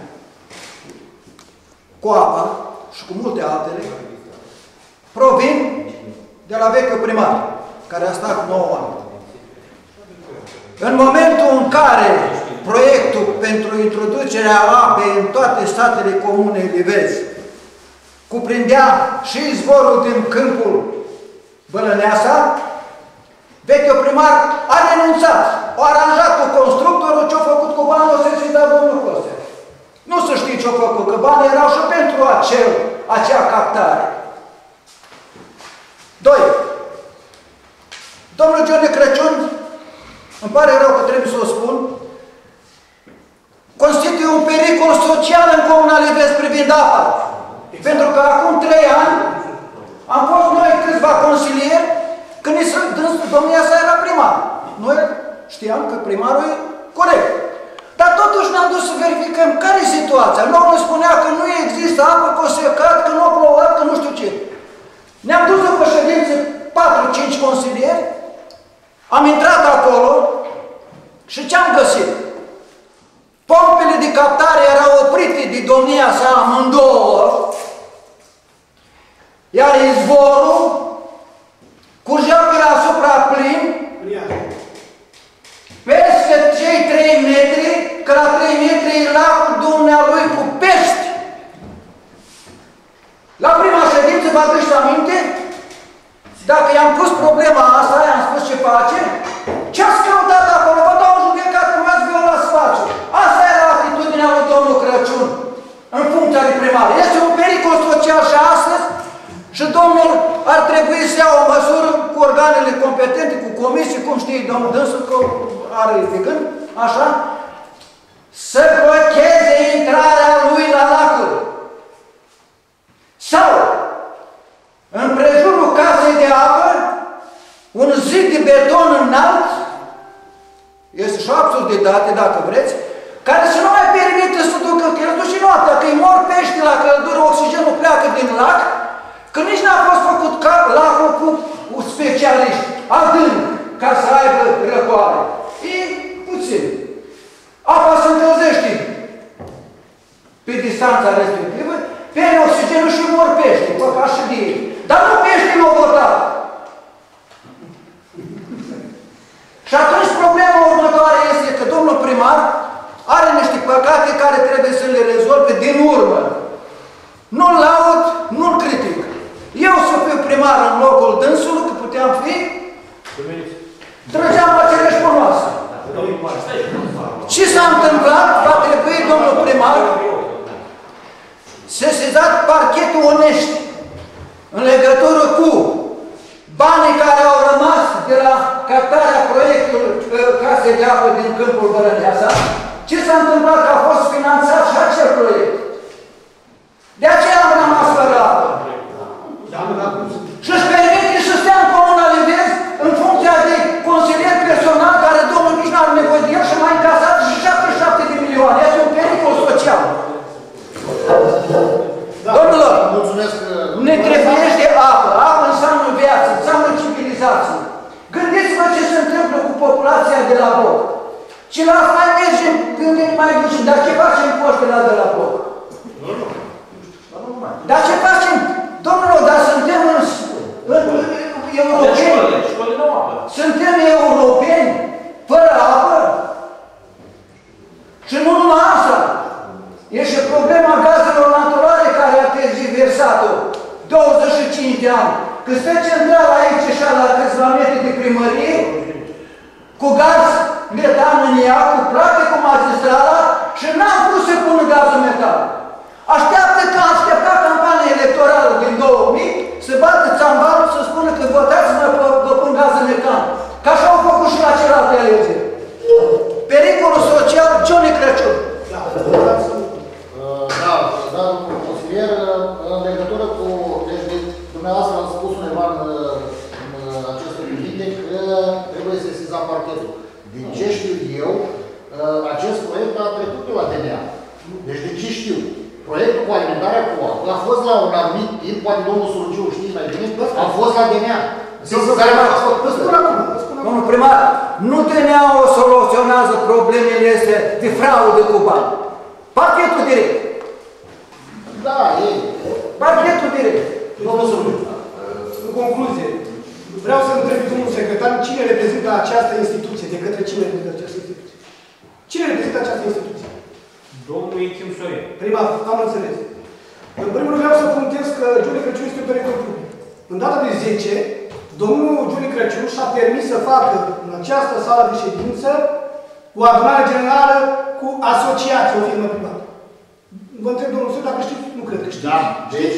cu apa și cu multe altele, provin de la vechiul primar, care a stat 9 ani. În momentul în care proiectul pentru introducerea apei în toate statele comune Livezi cuprindea și izvorul din câmpul Bălăneasa, vechiul primar a renunțat. A aranjat cu constructorul, ce-a făcut cu banii, o să-i dea domnul Coste. Nu se știe ce-a făcut, că banii erau și pentru acea captare. 2. Domnul Gione Crăciun, îmi pare rău că trebuie să o spun, constituie un pericol social în Comuna Livezi privind apa. Pentru că acum 3 ani am fost noi câțiva consilieri când domnia sa era primar. Noi știam că primarul e corect. Dar totuși ne-am dus să verificăm care e situația. Noi ne spunea că nu există apă, că o secat, că nu a plouat, că nu știu ce. Ne-am dus după ședințe 4-5 consilieri, am intrat acolo și ce-am găsit? Pompele de captare erau oprite de domnia sa amândouă, iar izvorul curgea pe deasupra plin, peste cei 3 metri, că la 3 metri e lacul dumnealui cu pești. La prima ședință, vă aduceți aminte? Dacă i-am pus problema asta, i-am spus ce face, ce-ați căutat acolo? Vă dau un judecat cum ați violat spațiul. Asta era atitudinea lui domnul Crăciun în funcția de primar. Este un pericol social și astăzi și domnul ar trebui să ia o măsură cu organele competente, cu comisii, cum știe domnul dânsul, că are de gând, așa, să blocheze intrarea lui la lacuri. Sau noaptea, că îi mor pești la căldură, oxigenul pleacă din lac, că nici n-a fost făcut lacul cu specialiști, adânc, ca să aibă răcoare. E puțin. Apa se încălzește pe distanța respectivă, pierde oxigenul și mor pește, ca și de ei. Dar nu pește lobotat. Și atunci problema următoare este că domnul primar are niște păcate care trebuie să le rezolve din urmă. Nu-l laud, nu-l critic. Eu să fiu primar în locul dânsului, că puteam fi, trăgeam la cereș ponoasă. Ce s-a întâmplat? Va trebui, domnul primar, să sezat parchetul Onești în legătură cu banii care au rămas de la captarea proiectului Casei de Apă din Câmpul Bărăneasa. Ce s-a întâmplat? Că a fost finanțat și acel proiect. De aceea am rămas fără apă. Și își permite să stea în Comuna Livez în funcția de consilier personal, care domnul nici n-are nevoie de el și mai încasat și 77 de milioane. Este un pericol social. Domnilor, ne trebuiește apă. Apă înseamnă viață, înseamnă civilizație. Gândiți-vă ce se întâmplă cu populația de la Boc. Și la asta mai mergem, când ne mai ducem. Dar ce facem cu ăștia de la Boc? Dar ce facem? Domnilor, dar suntem europeni. Suntem europeni fără apă. Și nu numai asta. E și problema gazelor naturale care a tergiversat-o 25 de ani. Că stă central aici și la câțiva metri de primărie, cu gaz metan în ea, cu plate cu magistrala și n-am pus să pună gazul metan. Aștepta campania electorală din 2000 să bată țambalul să spună că votați-mă pe pun gazul metan. Ca așa au făcut și la celelalte alegeri. Pericolul social, Johnny Crăciun. Da, consilier, în legătură cu, deci dumneavoastră am spus undeva în aceste cuvinte că trebuie să sesiza parchetul. Din ce știu eu, acest proiect a trecut pe la DNA. Deci din ce știu? Proiectul cu alimentarea cu apă a fost la un anumit timp, poate domnul Surgiu știe mai bine, a fost la DNA. Domnul primar, nu DNA-ul soluționează problemele astea de fraudă cu bani. Parchetul direct. Da, ei. Parchetul direct. Domnul Surgiu. În concluzie, vreau să întreb domnul secretar cine reprezintă această instituție, de către cine reprezintă această instituție. Cine reprezintă această instituție? Domnul Ichim Sorin. Prima, am înțeles. În primul rând vreau să punctez că Giulie Crăciun este un pericol public. În data de 10, domnul Giulie Crăciun și-a permis să facă în această sală de ședință o adunare generală cu asociație, o firmă privată. Vă întreb, domnul Său, dacă știți, nu cred că știți. Da, deci...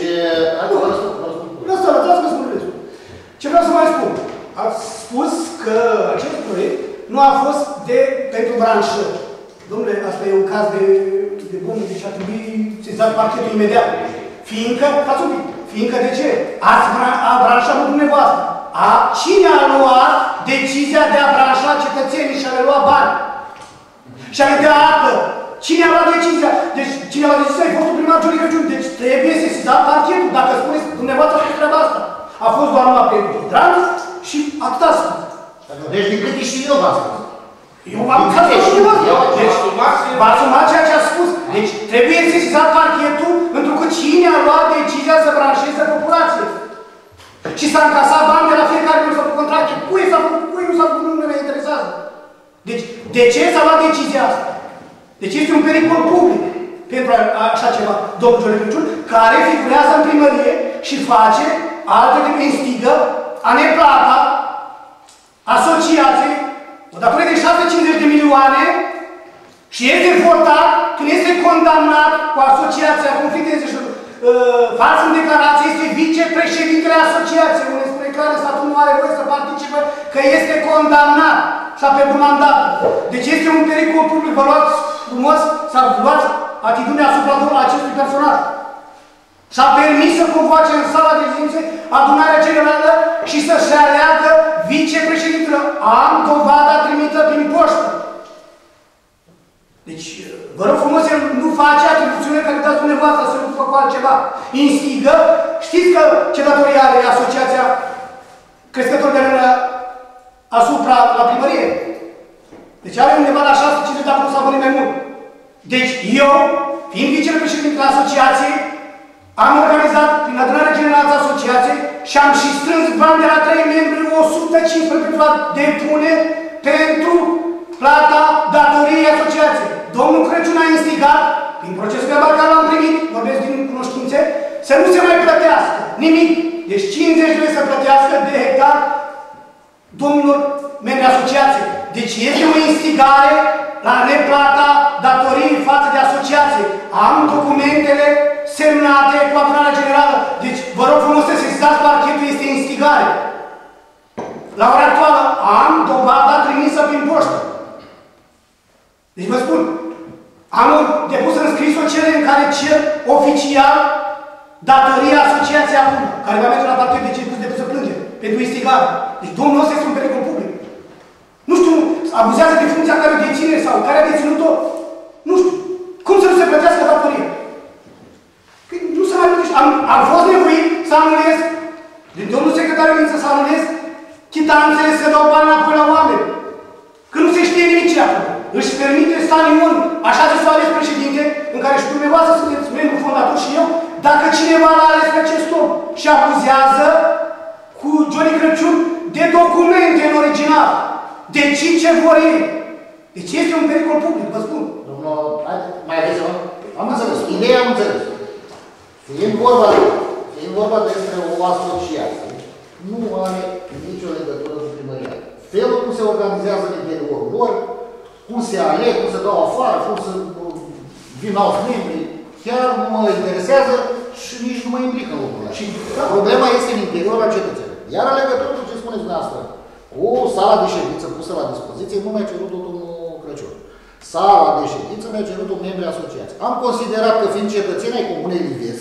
Lăsați că spun restul. Ce vreau să mai spun? Ați spus că acest proiect nu a fost pentru branșă. Domnule, asta e un caz de bun, deci ar trebui sesizat parchetul imediat. Fiindcă de ce? A branșat dumneavoastră. Cine a luat decizia de a branșa cetățenii și a le lua bani? Și a le dea apă? Cine a luat decizia? Deci, cine a luat decizia e fostul primar Giulie Crăciun. Deci trebuie sesizat parchetul. Dacă spuneți, dumneavoastră a spus treaba asta. A fost doar numai pe hidranți și atâta spus. Deci, din câte știu eu v-am spus. Eu v-am spus și dumneavoastră. Deci, v-a asumat ceea ce a spus. Deci, trebuie sesizat parchetul pentru că cine a luat decizia să branșeze populație. Și s-a încasat bani de la fiecare nu s-a făcut contracte. Cui nu s-a făcut, nu ne interesează. Deci, de ce s-a luat decizia asta? Deci este un pericol public pentru așa ceva. Domnul Giulie Crăciun, care figurează în primărie și face alte de instigă a neplata asociației o datorie de 650 de milioane și este votat când este condamnat cu asociația conflicteze și față în declarație, este vicepreședintele asociației, unde spune care statul nu are voie să participe, că este condamnat și a pierdut mandatul. Deci este un pericol public, vă luați frumos, să luați atitudinea asupra acestui personaj. Și-a permis să convoace în sala de ședințe adunarea generală și să-și aleagă vicepreședintele. Am dovada trimită prin poștă. Deci, vă rog frumos, el nu face atribuțiunile care dați dumneavoastră, să nu facă cu altceva. Instigă, știți că ce datorie are Asociația Crescători de Lână asupra la primărie? Deci are undeva la 650 dacă nu s-a văzut mai mult. Deci eu, fiind vicepreședinte la asociație, am organizat prin adunarea generală a asociației și am și strâns bani de la 3 membri 115 pentru a depune pentru plata datoriei asociației. Domnul Crăciun a instigat, prin procesul verbal care l-am primit, vorbesc din cunoștințe, să nu se mai plătească nimic. Deci 50 de lei să plătească de hectar domnilor membri asociației. Deci este o instigare la neplata datoriei față de asociație. Am documentele semnate cu adunarea generală. Deci vă rog frumos să sesizați parchetul, este instigare. La ora actuală am dovada trimisă prin poștă. Deci vă spun, am depus în scris o cerere în care cer oficial datoria asociației acum, care va merge la parchet de ce depusă plângere pentru instigare. Deci domnul ăsta este un pericol public. Nu știu, abuzează de funcția care o deține sau care a deținut-o. Nu știu. Cum să nu se plătească datoria? Că nu se mai plătește. Am fost nevoit să anulez, de domnul secretar Mință să anulez chitanțele să dau bani înapoi la oameni. Că nu se știe nimic ce acolo. Își permite Stanion, așa de s-a ales președinte, în care și dumneavoastră sunteți membru fondator și eu, dacă cineva l-a ales pe acest om și abuzează cu Johnny Crăciun de documente în original. Decid ce vor ei. Deci este un pericol public, vă spun. Domnul, mai aveți ceva? Am înțeles. Ideea am înțeles. Fiind vorba despre o asociație, nu are nicio legătură cu primăria. Felul cum se organizează în interiorul lor, cum se aleg, cum se dau afară, cum se vin alți membri, chiar nu mă interesează și nici nu mă implică în lucrurile. Și problema este în interiorul cetățenilor. Iar în legătură cu ce spuneți dumneavoastră, cu sala de ședință pusă la dispoziție, nu mi-a cerut-o domnul Crăciun. Sala de ședință mi-a cerut-o membrii asociației. Am considerat că fiind cetățenii ai Comunei Livez,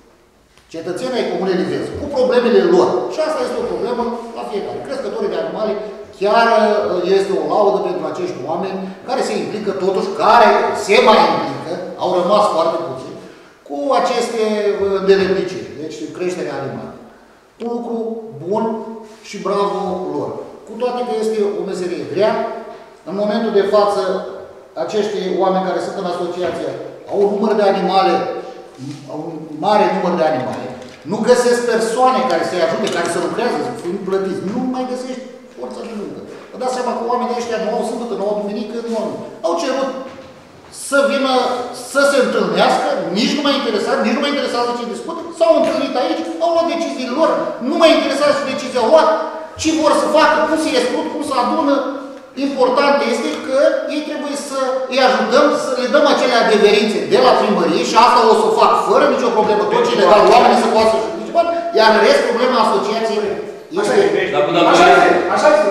cu problemele lor, și asta este o problemă la fiecare. Crescătorii de animale, chiar este o laudă pentru acești oameni care se implică totuși, care se mai implică, au rămas foarte puțini, cu aceste delemniciri, deci creșterea animală. Un lucru bun și bravo lor. Cu toate că este o meserie grea, în momentul de față, acești oameni care sunt în asociație au un număr de animale, au un mare număr de animale, nu găsesc persoane care să-i ajute, care să lucrează, să fiind plătiți. Nu mai găsești forța de muncă. Vă dați seama că oamenii ăștia nu au sâmbătă, nu au duminică, nu au cerut să vină, să se întâlnească, nici nu m-a interesat, nici nu mă interesează ce discută, s-au întâlnit aici, au luat deciziile lor, nu mă interesează ce decizia au luat, ce vor să facă, cum se exclud, cum se adună. Important este că ei trebuie să îi ajutăm, să le dăm acele adeverințe de la primărie și asta o să o fac fără nicio problemă, tot ce legal, oamenii să poată să-și ridice bani, iar în rest, problema asociației este... Așa este.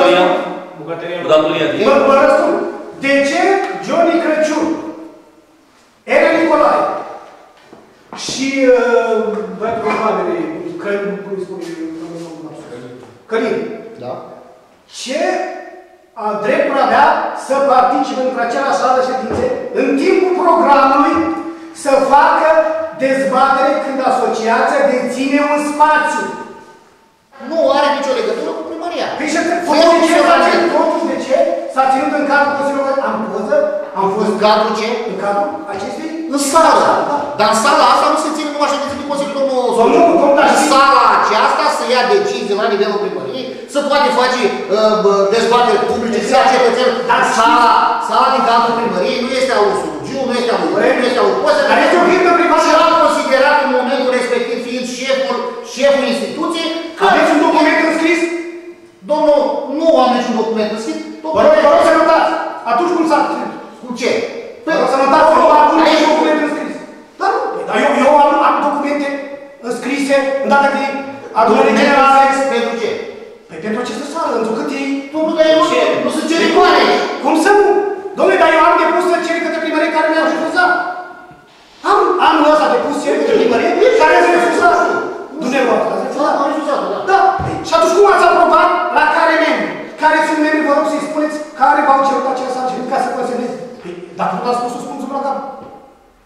Vă răspund. De ce Johnny Crăciun, Ele Nicolae și băiatul oamenii, Călin, ce dreptul avea să participe într același sală de ședințe în timpul programului să facă dezbatere când asociația deține un spațiu? Nu are nicio legătură cu primăria. Păi și totuși de ce s-a ținut în cadrul Consiliului? Am poză? Am fost în cadrul ce? În cadrul acestei? În sală. Dar în sala asta nu se ține numai ședințe din Consiliul În sala aceasta să ia decizii la nivelul primăriei, să poate face dezbateri publice, să ia cetățeni. Dar sala din cadrul primăriei nu este a lui Sugiu, nu este a lui Vrem, nu este a lui Cosea. Dar este o firmă privată. Și am considerat în momentul respectiv, fiind șeful instituției, că... Aveți un document înscris? Domnul, nu am niciun document înscris. Vă rog să notați. Atunci cum s-a ținut? Cu ce? Vă rog să notați, nu am niciun document înscris. Dar eu am documente înscrise în data de adunare generală. Pentru ce? Păi pentru această sală, întrucât ei... Domnul, dar nu se cere cu aici. Cum să nu? Domnule, dar eu am depus cereri către primărie care mi-au refuzat. Anul ăsta depus cereri către primărie care mi-au refuzat. Dumneavoastră, ați refuzat? Am refuzat, da. Da. Și atunci cum ați aprobat la care membri? Care sunt membri, vă rog să-i spuneți, care v-au cerut acea sarcină ca să consemneze? Păi, dacă nu ați spus, spun sub la cap.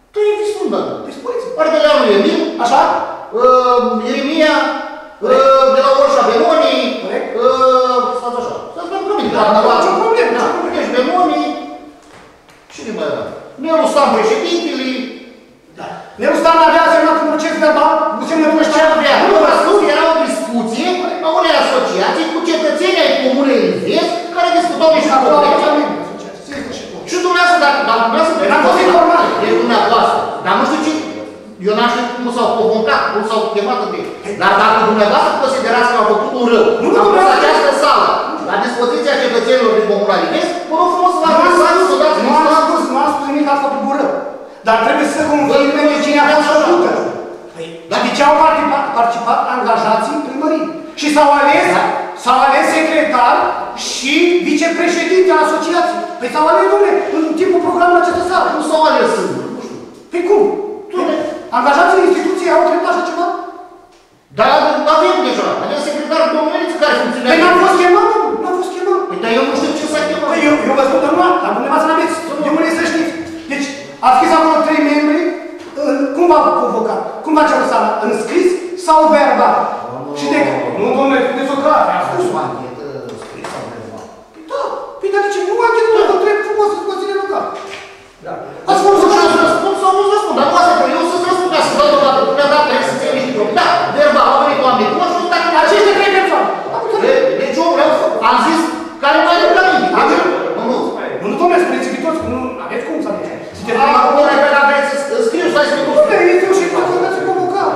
domnul Emil, Așa? Ieremia, de la Orșa Benoni, stați așa, să-ți dăm promit, da, Ce probleme, da, ești Benoni, cine mai era? Nelu Stan președintele, Nelu Stan avea semnat un proces verbal, cu semnătură ce avea? Nu v-a spus că era o discuție a unei asociații cu cetățenii ai Comunei Invest, care discutau niște probleme. Și dumneavoastră, dar dumneavoastră, n-am fost informat de dumneavoastră, dar nu știu ce, eu n-am știut cum s-au convocat, cum s-au chemat de ei. Dar dacă dumneavoastră considerați că au făcut un rău, am pus această sală la dispoziția cetățenilor din Comuna Invest, vă rog frumos să vă adresați, să dați nu am spus nimic că ați făcut un rău. Dar trebuie să confirme cine a fost făcută. Dar de ce au participat angajații primării? Și s-au ales secretar și vicepreședinte al asociației. Păi s-au ales, dom'le, în timpul programului acestă sală. Nu s-au ales singuri, nu știu. Păi cum? Angajații în instituție au dreptul așa ceva? Dar avem deja, avem secretarul domnul Meriță care funcționează. Păi n-am fost chemat, n-am fost chemat. Păi dar eu nu știu ce s-a chemat. Păi eu vă spun, domnul, dar dumneavoastră n-aveți, de unde să știți. Deci, ați scris acolo 3 membri, cum v-a convocat? Cum v-a cerut sala? În scris sau verbal? Și de... Nu, domnule, spuneți o clar, a spus. Nu anchetă scris sau verbal. Da, păi dar de ce? Nu anchetă, vă întreb frumos în Consiliul Local. Ați spus să răspund sau nu-ți răspund, dar nu asta că eu să-ți răspund ca să-ți dau dovadă. Mi-a dat trebuie să ții niște probleme. Da, verbal, au venit oameni buni și dacă... Aceste 3 persoane. Deci eu vreau, am zis, care mai are la mine. Nu, domnule, spuneți-mi toți, nu aveți cum să aveți. Acum, repede, aveți, scriu, stai să-mi spun. Domnule, este o ședință să dați convocat.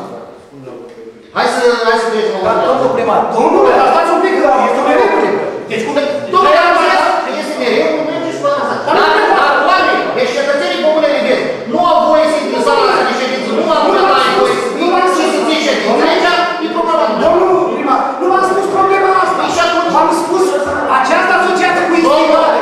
Hai să trecem la Domnul primar. Domnule, dar stați un pic, este o neregulă. Deci cum... Domnule, am zis că este neregulă, merge și până asta. Dar oameni, deci cetățenii Comunei Invest nu au voie să intre în sala asta de ședință, nu au voie să ții ședință. Aici e problema. Domnul primar, nu v-am spus problema asta. V-am spus această asociație cu instigare.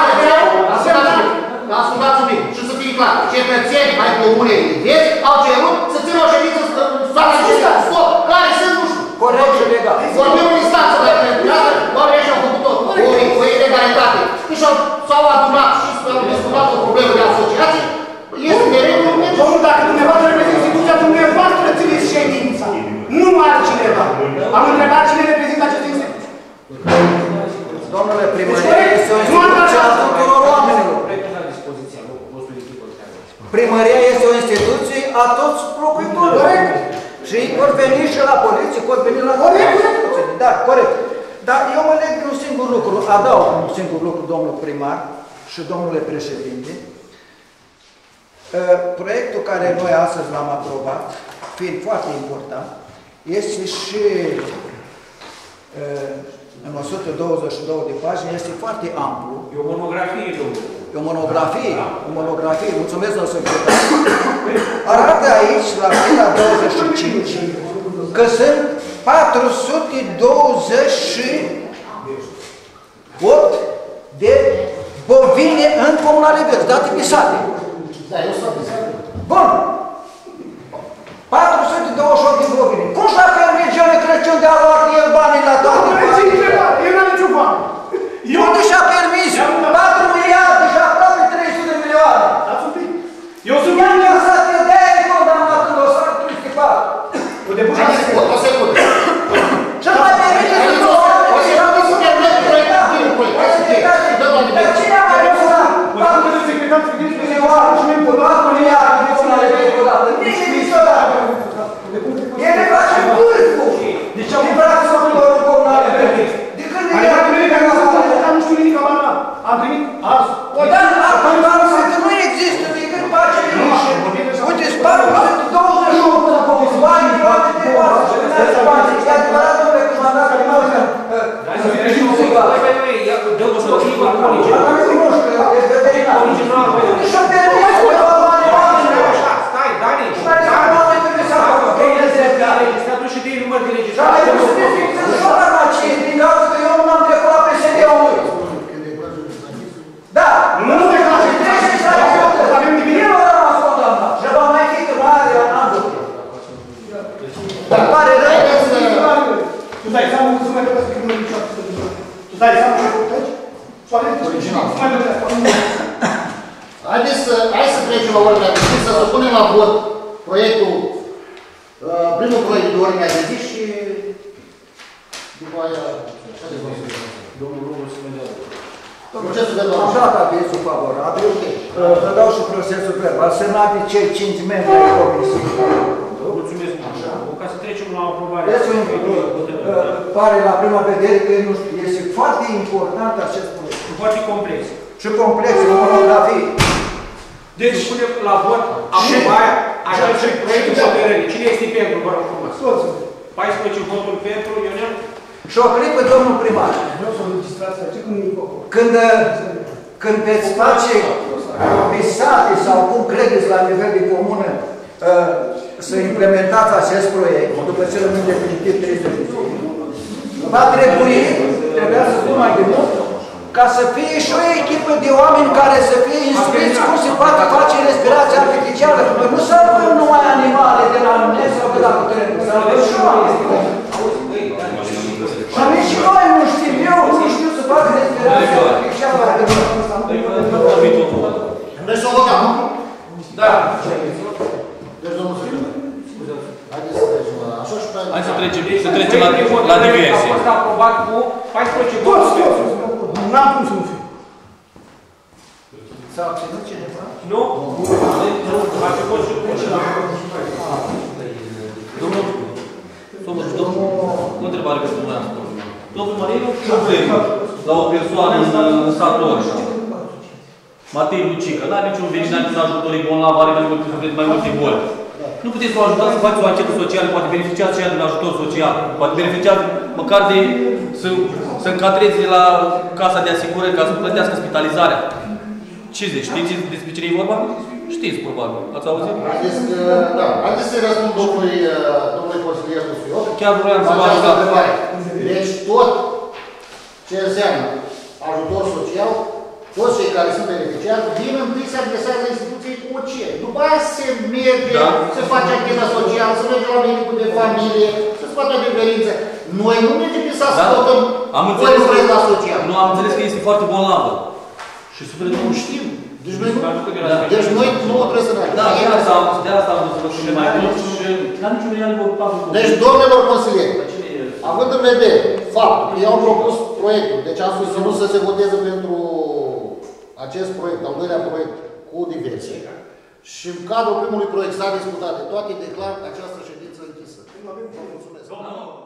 Ascultați un pic și să fie clar. Cetățenii ai Comunei Invest au cerut să țină o ședință în sala de ședință. Stop! Care sunt, nu știu. Corect și legal. Vorbim în instanță, dacă oamenii ăștia au făcut tot. O ilegalitate. Și s-au adunat și s-au discutat o problemă de asociație. Este neregulă. Domnul, dacă dumneavoastră reprezintă instituția, dumneavoastră țineți ședința. Nu altcineva. Am întrebat cine reprezintă aceste instituții. Domnule primărie, este o instituție a tuturor oamenilor. Primăria este o instituție a toți locuitorilor. Și vor veni și la poliție, vor veni la instituții. Da, corect. Dar eu mă leg de un singur lucru, adaug un singur lucru, domnul primar și domnule președinte. Proiectul care noi astăzi l-am aprobat, fiind foarte important, este și în 122 de pagini, este foarte amplu. E o monografie, domnule. E o monografie, o monografie, mulțumesc, domnul secretar. Arată aici, la pagina 25, că sunt 428 de bovine în Comuna Invest, date pe sate. Da, eu sunt pisat. Bun. 428 de bovine. Cum s-a permis Gione Crăciun de a luat el banii la toate banii? Eu n-am niciun bani. Unde și-a permis? 4 miliarde și aproape 300 de milioane. Dați un pic. Eu sunt... I-am lăsat eu de-aia condamnat în dosarul Cristipat. O deputat. O secundă. Și-a mai permite să nu dar cine a mai lăsat? 4 milioane și mi-am putut 4 miliarde de Comuna Invest odată. Nici niciodată. El ne face vârful. Deci am livrat săptămânul Comuna Invest. De când ne ia nu știu nimic, am primit azi. Dar nu există decât pace de niște. Uite, spate 28 de comis, bani, toate de oasă. E adevărat, domnule, că m-am dat că nu știu. Dă-o să o fie cu poliție. Și-o permis cu bani, Stai, Dani. Este atunci și de număr de legislație. Dar să ne fixăm și o farmacie, din cauza că eu nu m-am trecut la PSD-ul lui. Da, nu te place, trebuie să ai contă. Eu nu am fost condamnat. Și va mai fi că mare n-am văzut. Dar pare rău. Tu dai seama că sunt mai bine decât nu niciodată. Tu dai seama că Hai să trecem la ordinea de zi, să supunem la vot proiectul, primul proiect de ordine de zi și după aia, așa de considerăm. Domnul Rogul să ne dea. Procesul verbal. Am dat avizul favorabil. Vă dau și procesul verbal. Semnat de cei 5 membri ai comisiei. Mulțumesc mult. Ca să trecem la aprobare. Pare la prima vedere că nu știu, este foarte important acest proiect. Foarte complex. Și complex, o monografie. Deci punem la vot aprobarea acestui proiect de hotărâre. Cine este pentru? Vă rog frumos. 14 voturi pentru, Ionel? Și o clipă, domnul primar. Vreau să o registrați aici când nu-i făcut. Când veți face visate sau cum credeți la nivel de comună să implementați acest proiect, după ce rămân definitiv 30 de zile, va trebuia să spun mai de mult, ca să fie și o echipă de oameni care să fie instruiți cum se poate face respirația artificială. Nu să avem numai animale de la mine sau de la putere, să avem și oameni. Și nici noi nu știm, eu nu știu să fac respirația artificială. Vreți să o votăm, nu? Da. Deci, domnul Sfântul, haideți să trecem la așa și pe aia. Hai să trecem la diverse. A fost aprobat cu 14 voturi. N-am cum să nu fiu. S-a obținut cineva? Nu? A fi fost și cu cineva. Domnul, o întrebare pentru dumneavoastră. Domnul Marie, la o persoană în satul ăsta, Matei Lucică, n-are niciun venit, n-are niciun ajutor, e bolnav, are mai multe boli. Nu puteți să o ajutați să faceți o anchetă socială, poate beneficiați și ea de un ajutor social, poate beneficiați măcar de să încadreze de la casa de asigurări ca să plătească spitalizarea. Ce zici? Știți despre cine e vorba? Știți, probabil. Ați auzit? Haideți să-i răspund domnului consilier Dufiot. Chiar vreau să vă ajut. Deci tot ce înseamnă ajutor social, toți cei care sunt beneficiari, vin întâi se adresează instituției cu o cer. După aia se merge, se face ancheta socială, se merge la medicul de familie, se scoate adeverință. Noi nu mergem să ascultăm, voi nu vreți la social. Nu, am înțeles că este foarte bolnavă. Și suferă, nu știm. Deci noi nu trebuie să ne de asta am văzut și mai mult și n-am niciun real vorbat. Deci, domnilor consilieri, având în vedere faptul că eu am propus proiectul, deci am susținut să se voteze pentru acest proiect, al doilea proiect, cu diverse, și în cadrul primului proiect s-a discutat de toate, declar această ședință închisă. Vă mulțumesc.